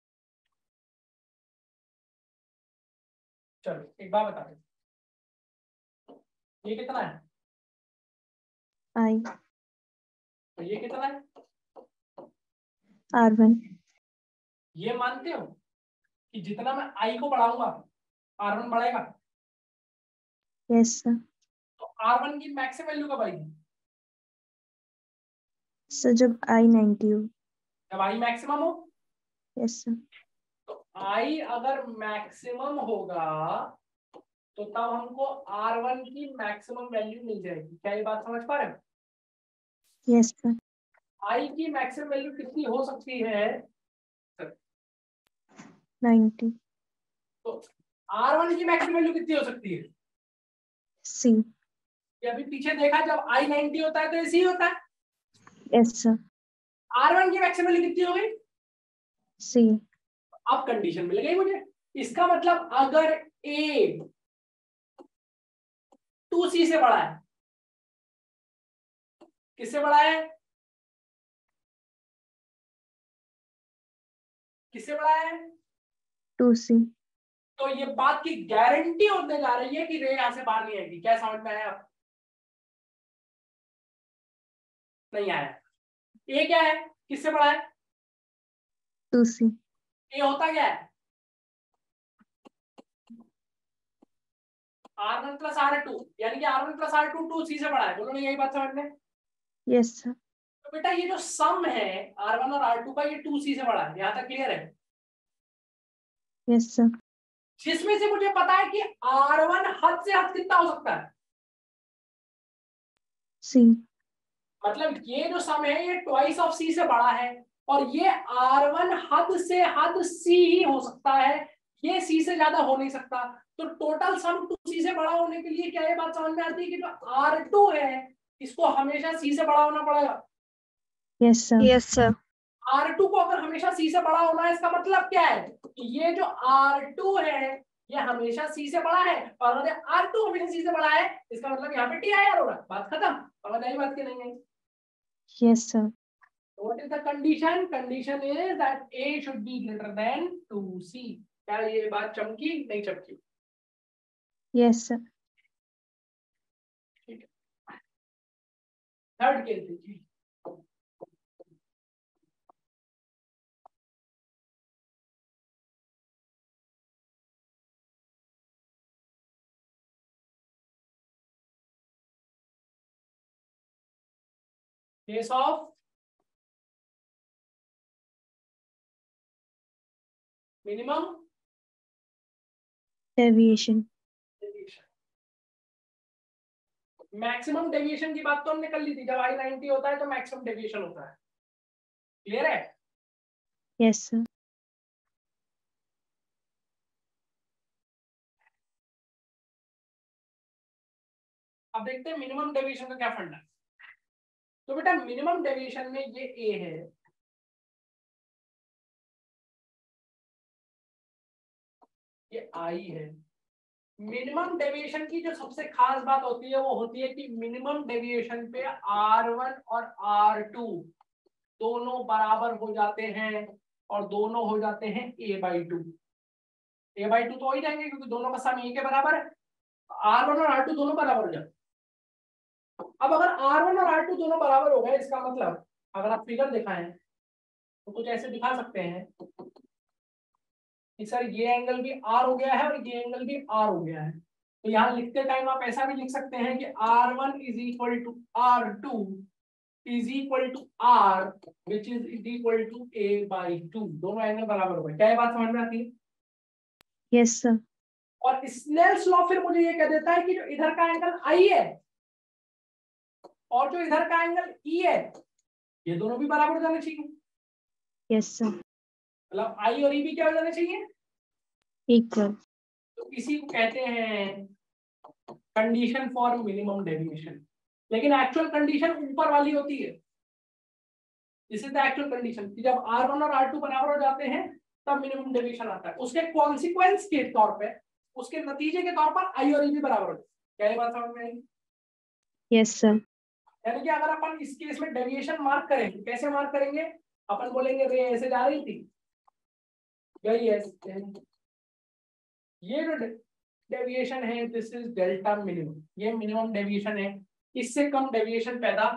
चलो एक बार बता दे, ये कितना है? आई। तो ये कितना है? R one. ये मानते हो कि जितना मैं आई को बढ़ाऊंगा आर वन बढ़ेगा? Yes sir. तो आर वन की मैक्सिमम वैल्यू कब आएगी? सर जब आई नाइन्टी हो। जब आई मैक्सिमम हो। Yes sir. तो आई अगर मैक्सिमम होगा तो तब हमको आर वन की मैक्सिमम वैल्यू मिल जाएगी। क्या ये बात समझ पा रहे हो? Yes sir. आई की मैक्सिमम वैल्यू कितनी हो सकती है? नाइन्टी। तो आर वन की मैक्सिमम वैल्यू कितनी हो सकती है? सी। ये अभी पीछे देखा, जब आई नाइन्टी होता है तो ये सी होता है। Yes sir. आर वन की मैक्सिमम वैल्यू कितनी हो गई? सी। अब कंडीशन मिल गई मुझे। इसका मतलब अगर ए टू सी से बड़ा है, किससे बड़ा है? किससे बड़ा है? Two C. तो ये बात की गारंटी होने जा रही है कि रे यहां से बाहर नहीं आएगी। क्या समझ में आया? आप नहीं आया? ए क्या है, किससे बड़ा है? टू सी। ए होता क्या है? R one plus R two, यानी कि are one plus R two two C से बड़ा है। बोलो नहीं, यही बात समझ में? Yes sir. तो बेटा ये जो सम है आर वन और आर टू का, ये टू सी से बड़ा है। यहां तक क्लियर है? Yes sir. जिसमें से मुझे पता है कि आर वन हद से हद कितना हो सकता है? सी। मतलब ये जो सम है ये ट्वाइस ऑफ सी से बड़ा है, और ये आर वन हद से हद सी ही हो सकता है, ये सी से ज्यादा हो नहीं सकता। तो टोटल सम टू सी से बड़ा होने के लिए क्या ये बात समझ में आती है कि जो आर टू है इसको हमेशा सी से बड़ा होना पड़ेगा? Yes sir. Yes, sir. R two को अगर हमेशा सी से बड़ा होना है, इसका मतलब क्या है कि ये जो आर टू है ये हमेशा सी से बड़ा है, और अगर आर टू हमेशा सी से बड़ा है इसका मतलब यहाँ पे टी आई आर होगा। बात खत्म। समझ आई बात की नहीं आई? Yes sir. What is the condition? Condition is that A should be greater than two C. क्या ये बात चमकी नहीं चमकी? Yes sir. ठीक है। थर्ड केस देखिए। Case of minimum deviation. Deviation. Maximum deviation की बात तो हमने कर ली थी, जब आई नाइन्टी होता है तो मैक्सिमम डेविएशन होता है। क्लियर है? Yes sir. अब देखते हैं मिनिमम डेविएशन का क्या फंडा है। तो बेटा मिनिमम डेविएशन में ये ए है, ये आई है। मिनिमम डेविएशन की जो सबसे खास बात होती है वो होती है कि मिनिमम डेविएशन पे आर वन और आर टू दोनों बराबर हो जाते हैं, और दोनों हो जाते हैं A by two. A by two तो हो ही जाएंगे क्योंकि दोनों का सम ए के बराबर है। आर वन और आर टू दोनों बराबर हो जाते। अब अगर आर वन और आर टू दोनों बराबर हो गए, इसका मतलब अगर आप फिगर दिखाएं तो कुछ ऐसे दिखा सकते हैं कि सर ये एंगल भी आर हो गया है और ये एंगल भी आर हो गया है। तो यहाँ लिखते टाइम आप ऐसा भी लिख सकते हैं कि are one is equal to r two is equal to r which is is equal to A by two. दोनों एंगल बराबर हो गए। क्या ये बात समझ में आती है? Yes sir. और स्नेल्स लॉ फिर मुझे ये कह देता है कि जो इधर का एंगल आई है और जो इधर का एंगल ई है ये दोनों भी बराबर हो जाने चाहिए। Yes sir. मतलब आई और ई भी क्या हो जाना चाहिए, इक्वल। तो इसी को कहते हैं कंडीशन फॉर मिनिमम डेविएशन। लेकिन एक्चुअल कंडीशन ऊपर वाली होती है, this is the actual condition कि जब आर वन और आर टू बराबर हो जाते हैं तब मिनिमम डेविएशन आता है। उसके कॉन्सिक्वेंस के तौर पे, उसके नतीजे के तौर पर आई और ई भी बराबर होते हैं। क्या ये बात समझ में आई? Yes sir. यानी कि अगर अपन इस केस में डेविएशन मार्क करें, कैसे मार्क करेंगे, अपन बोलेंगे रे ऐसे जा रही थी, गई ऐसे, ये जो डेविएशन है दिस इज डेल्टा मिनिमम, ये मिनिमम डेविएशन है, इससे कम डेविएशन पैदा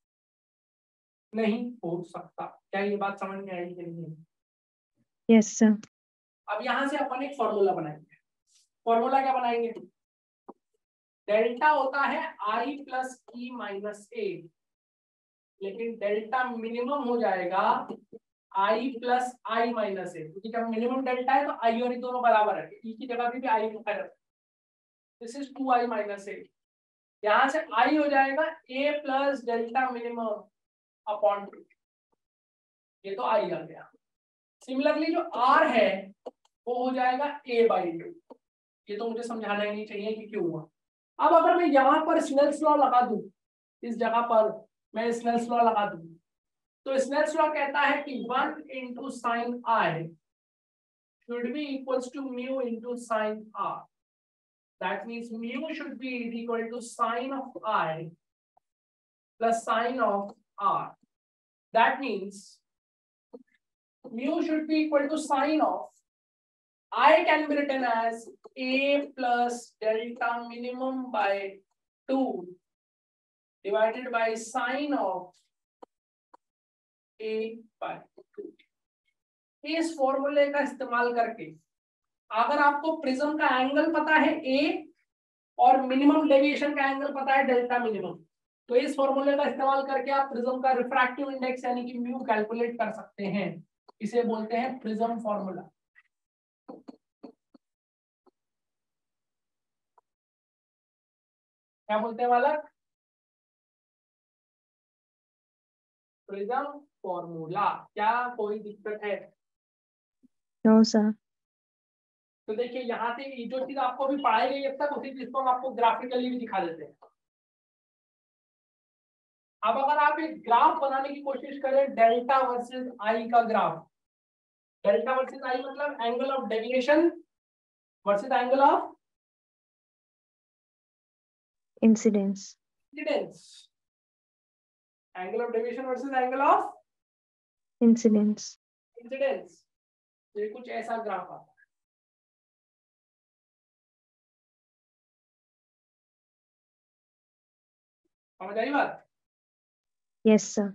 नहीं हो सकता। क्या ये बात समझ में आई कि नहीं? Yes sir. अब यहां से अपन एक फॉर्मूला बनाएंगे। फॉर्मूला क्या बनाएंगे, डेल्टा होता है आई प्लस ई माइनस ए, लेकिन डेल्टा मिनिमम हो जाएगा आई प्लस आई माइनस ए, क्योंकि जब मिनिमम डेल्टा है तो आई और ई दोनों बराबर है, ई की जगह भी, भी आई लिखा जाता है। This is two i minus A, यहां से आई हो जाएगा A plus delta minimum upon two, ये तो आई आ गया। सिमिलरली जो आर है वो हो जाएगा ए बाई टू, ये तो मुझे समझाना ही नहीं चाहिए कि क्यों हुआ। अब अगर मैं यहाँ पर स्नेल्स लॉ लगा दूं, इस जगह पर मैं स्नेल्स लॉ लगा दूं, तो स्नेल्स लॉ कहता है कि one into sine i should be equals to mu into sin r. That means mu should be equal to sine of I plus sine of r. That means mu should be equal to sine of I can be written as a plus delta minimum by two divided by sine of a by two. इस फॉर्मूले का इस्तेमाल करके अगर आपको प्रिज्म का एंगल पता है ए और मिनिमम डेविएशन का एंगल पता है डेल्टा मिनिमम, तो इस फॉर्मूले का इस्तेमाल करके आप प्रिज्म का रिफ्रैक्टिव इंडेक्स यानी कि म्यू कैलकुलेट कर सकते हैं। इसे बोलते हैं प्रिज्म फॉर्मूला। क्या बोलते हैं बालक? Prism formula. क्या कोई दिक्कत है? No sir. तो देखिए यहाँ से ये जो चीज आपको भी पढ़ाई गई अब तक, उसी चीज को हम आपको ग्राफिकली भी दिखा देते हैं। अब अगर आप एक ग्राफ बनाने की कोशिश करें, डेल्टा वर्सेस आई का ग्राफ, डेल्टा वर्सेस आई मतलब angle of deviation versus angle of incidence. Incidence, angle of deviation versus angle of incidence. Incidence, तो ये कुछ ऐसा ग्राफ आता है। समझ आई बात? Yes sir.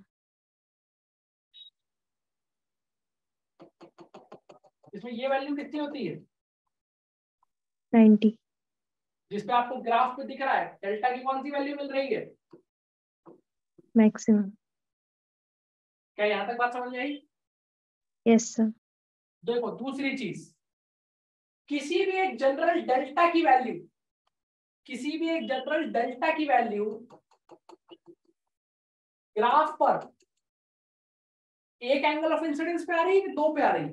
इसमें ये वैल्यू कितनी होती है नाइन्टी। जिसपे आपको ग्राफ पे दिख रहा है, डेल्टा की कौन सी वैल्यू मिल रही है? मैक्सिमम। क्या यहां तक बात समझ में आई? Yes sir. देखो दूसरी चीज, किसी भी एक जनरल डेल्टा की वैल्यू, किसी भी एक जनरल डेल्टा की वैल्यू ग्राफ पर एक एंगल ऑफ इंसिडेंस पे आ रही है कि दो पे आ रही है?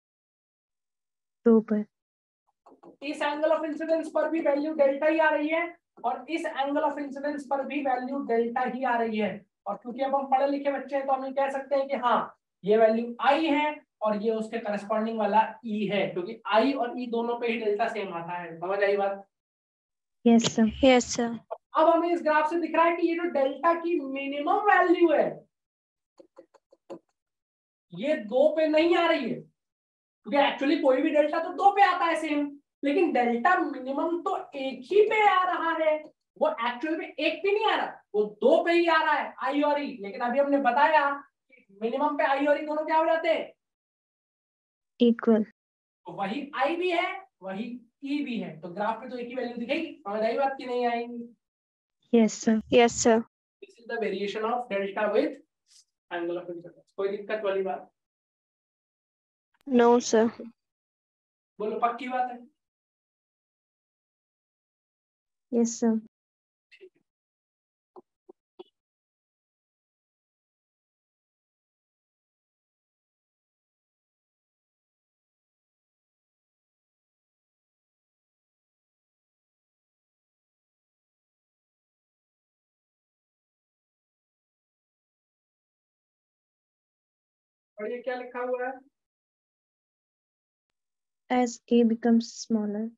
दो पर। इस एंगल ऑफ इंसिडेंस पर भी वैल्यू डेल्टा ही आ रही है और इस एंगल ऑफ इंसिडेंस पर भी वैल्यू डेल्टा ही आ रही है। और क्योंकि अब हम पढ़े लिखे बच्चे हैं तो हम कह सकते हैं कि हाँ ये वैल्यू आई है और ये उसके करस्पॉन्डिंग वाला ई है, क्योंकि आई और ई दोनों पे ही डेल्टा सेम आता है। समझ आई बात? Yes sir. Yes, sir. अब हमें इस ग्राफ से दिख रहा है कि ये जो डेल्टा की मिनिमम वैल्यू है ये दो पे नहीं आ रही है, क्योंकि एक्चुअली कोई भी डेल्टा तो दो पे आता है सेम, लेकिन डेल्टा मिनिमम तो एक ही पे आ रहा है, वो एक्चुअल में एक पे नहीं आ रहा, वो दो पे ही आ रहा है, आई और ई। लेकिन अभी हमने बताया कि मिनिमम पे आई और ई दोनों क्या हो जाते हैं? इक्वल। तो वही आई भी है वही ई भी है, तो ग्राफ पे तो एक ही वैल्यू दिखेगी। समझ आई बात कि नहीं आएगी? Yes sir. Yes, sir. This is the variation of delta with angle of incidence. कोई दिक्कत वाली बात? No, sir. बोलो पक्की बात है? Yes sir. और ये क्या लिखा हुआ है? As A becomes smaller.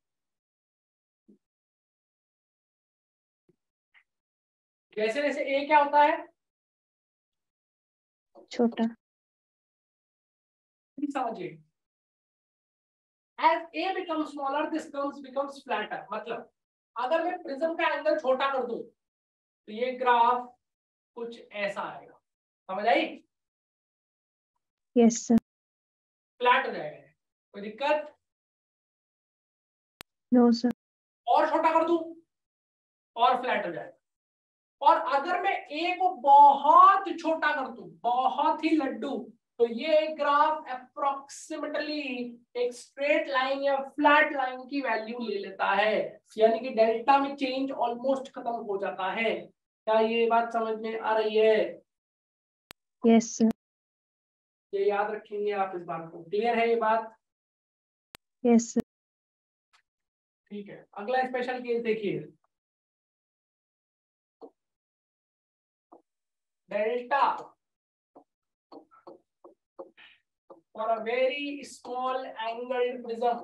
जैसे जैसे ए क्या होता है? छोटा. समझिए, as A becomes smaller this comes becomes flatter। मतलब अगर मैं प्रिज्म का एंगल छोटा कर दूं तो ये ग्राफ कुछ ऐसा आएगा, समझ आई? Yes sir. फ्लैट हो जाएगा, कोई दिक्कत? No sir. और छोटा कर दूं और फ्लैट हो जाएगा। और अगर मैं ए को बहुत छोटा कर दूं, बहुत ही लड्डू, तो ये ग्राफ अप्रोक्सीमेटली एक स्ट्रेट लाइन या फ्लैट लाइन की वैल्यू ले लेता है, यानी कि डेल्टा में चेंज ऑलमोस्ट खत्म हो जाता है। क्या ये बात समझ में आ रही है? Yes sir. ये याद रखेंगे आप इस बात को। क्लियर है ये बात? Yes sir. ठीक है, अगला स्पेशल केस देखिए। Delta for a very small angled prism,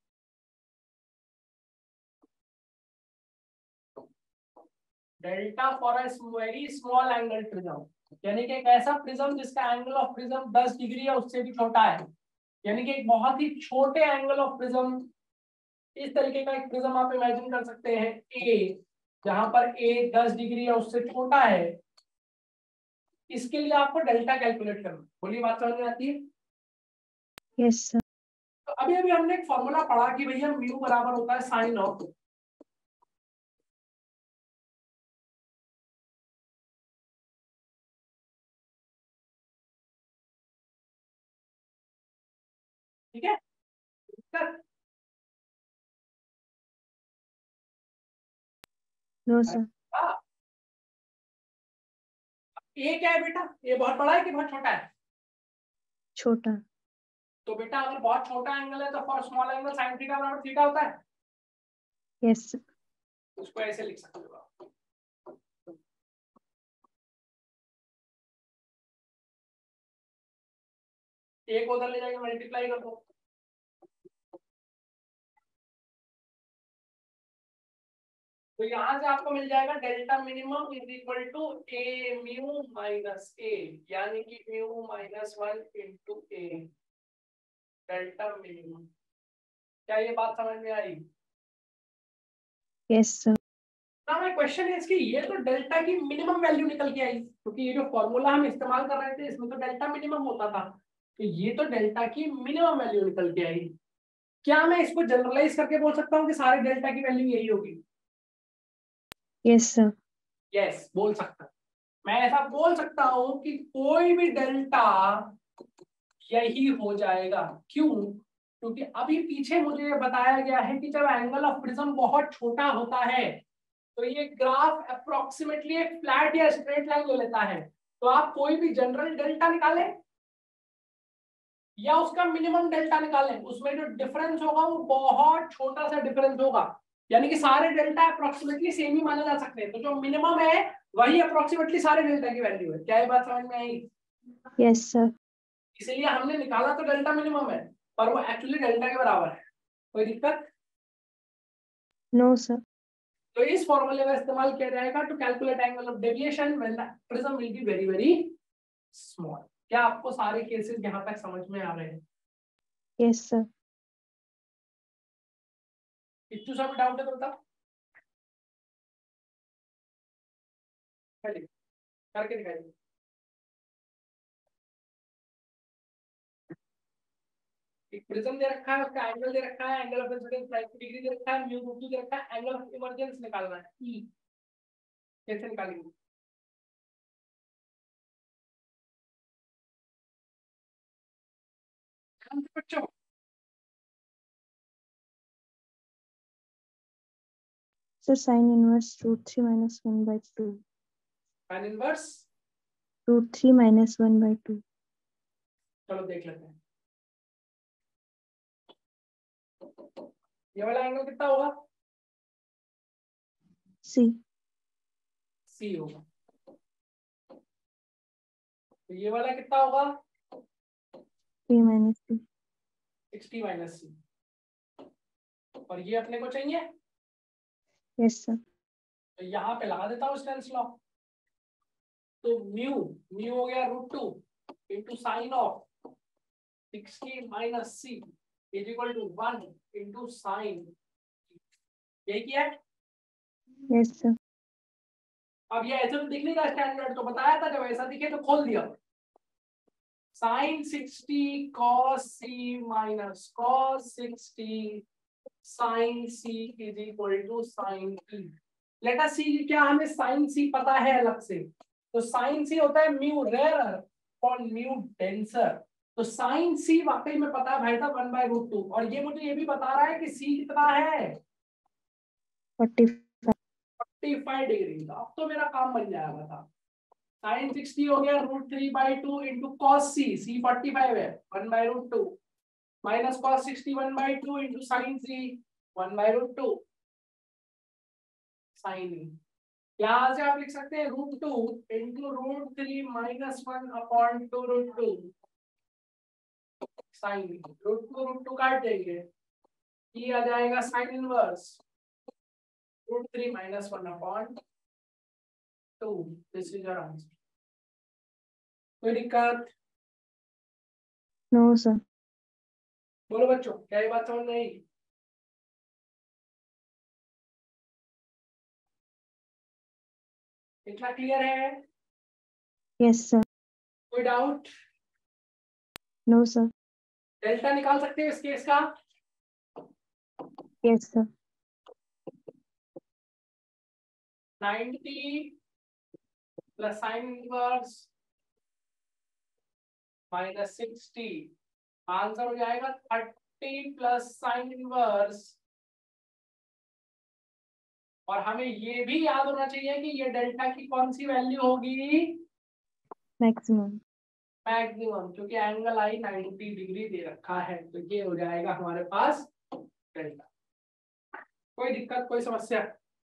delta for a very small angle prism, यानी कि एक ऐसा प्रिज्म जिसका एंगल ऑफ प्रिज्म दस डिग्री या उससे भी छोटा है, यानी कि एक बहुत ही छोटे एंगल ऑफ प्रिज्म। इस तरीके का एक प्रिज्म आप इमेजिन कर सकते हैं ए, जहां पर ए दस डिग्री या उससे छोटा है। इसके लिए आपको डेल्टा कैलकुलेट करना। बोलिए, बात समझ में आती है? Yes sir. तो अभी अभी हमने एक फॉर्मूला पढ़ा कि भैया म्यू बराबर होता है साइन ऑफ, ठीक है? No sir. ए क्या है बेटा? ये बहुत बड़ा है कि बहुत छोटा है? छोटा. तो बेटा अगर बहुत छोटा एंगल है तो for small angle sine theta बराबर थीटा होता है। Yes sir. उसको ऐसे लिख सकते हो आप। एक उधर ले जाके मल्टीप्लाई कर दो, तो यहां से आपको मिल जाएगा delta minimum is equal to A mu minus A, यानी कि mu minus one into A delta minimum. क्या ये बात समझ में आई? Yes sir. ना मैं क्वेश्चन है इसकी, ये तो डेल्टा की मिनिमम वैल्यू निकल के आई, क्योंकि ये जो फॉर्मूला हम इस्तेमाल कर रहे थे इसमें तो डेल्टा मिनिमम होता था, तो ये तो डेल्टा की मिनिमम वैल्यू निकल के आई। क्या मैं इसको जनरलाइज करके बोल सकता हूँ कि सारे डेल्टा की वैल्यू यही होगी? Yes sir. यस yes, बोल सकता, मैं ऐसा बोल सकता हूँ कि कोई भी डेल्टा यही हो जाएगा। क्यों? क्योंकि अभी पीछे मुझे ये बताया गया है कि जब एंगल ऑफ प्रिज्म बहुत छोटा होता है तो ये ग्राफ अप्रोक्सीमेटली एक फ्लैट या स्ट्रेट लाइन ले लेता है। तो आप कोई भी जनरल डेल्टा निकालें या उसका मिनिमम डेल्टा निकालें, उसमें जो डिफरेंस होगा वो बहुत छोटा सा डिफरेंस होगा, यानी कि सारे डेल्टा अप्रोक्सीमेटली सेम ही माने जा सकते हैं। तो जो मिनिमम है वही अप्रोक्सीमेटली सारे डेल्टा की वैल्यू है। क्या ये बात समझ में आई? Yes sir. इसलिए हमने निकाला तो डेल्टा मिनिमम है, पर वो एक्चुअली डेल्टा के बराबर है। कोई दिक्कत? No sir. तो इस फॉर्मूले का इस्तेमाल किया जाएगा to calculate angle of deviation when the prism will be very very small. क्या आपको सारे केसेस यहाँ तक समझ में आ रहे हैं? Yes sir. इतने सब डाउट है तो बताओ, करके दिखाइए। एक प्रिज्म दे रखा है, उसका एंगल दे रखा है, angle of incidence ninety degree दे रखा है, म्यू रूट टू दे रखा है, एंगल ऑफ इमर्जेंस निकालना है ई। कैसे निकालेंगे? बच्चों So sin inverse root three minus one by two. Sine inverse, Root three minus one by two. चलो देख लेते हैं। ये वाला एंगल कितना होगा? C. सी होगा। तो ये वाला कितना होगा? P minus C. Sixty minus C, और ये अपने को चाहिए, Yes, sir. तो यहाँ पे लगा देता हूँ स्नेल्स लॉ। तो म्यू म्यू हो गया root two into sine of sixty minus C is equal to one into sine, यही किया है। Yes, sir. अब ये ऐसे तो दिख नहीं रहा स्टैंडर्ड, तो बताया था जब ऐसा दिखे तो खोल दिया। Sine sixty cos C minus cos sixty sine C is equal to sine e. Let us see, क्या हमें साइन सी पता है अलग से, तो साइन सी होता है म्यू रेयर और म्यू डेंसर। तो साइन सी वाकई में पता है भाई साहब वन बाय रूट टू, और ये मुझे ये भी बता रहा है कि सी कितना है Forty-five. Forty five degree. अब तो मेरा काम बन जाएगा था। साइन सिक्सटी हो गया root three by two into cos C, C forty five है one by root two, minus cos sixty one by two into sine C one by root two sine e. यहां से आप लिख सकते हैं root two into root three minus one upon two root two sine e. Root two root two काट देंगे, ये आ जाएगा sine inverse root three minus one upon to. This is your answer. कोई दिक्कत? No, sir. बोलो बच्चों, क्या ये बात समझ में आई? इतना क्लियर है? Yes, sir. कोई डाउट? No, sir. डेल्टा निकाल सकते हो इस केस का? Yes, sir. Ninety plus sine inverse minus sixty, answer हो जाएगा थर्टी प्लस साइन इनवर्स। और हमें ये भी याद होना चाहिए कि ये डेल्टा की कौन सी वैल्यू होगी? Maximum. मैक्सिमम, क्योंकि एंगल आई नाइंटी डिग्री दे रखा है, तो ये हो जाएगा हमारे पास डेल्टा। कोई दिक्कत, कोई समस्या?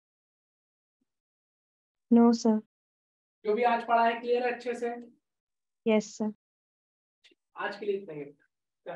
No, sir. जो भी आज पढ़ा है क्लियर है अच्छे से? Yes, sir. आज के लिए इतना ही।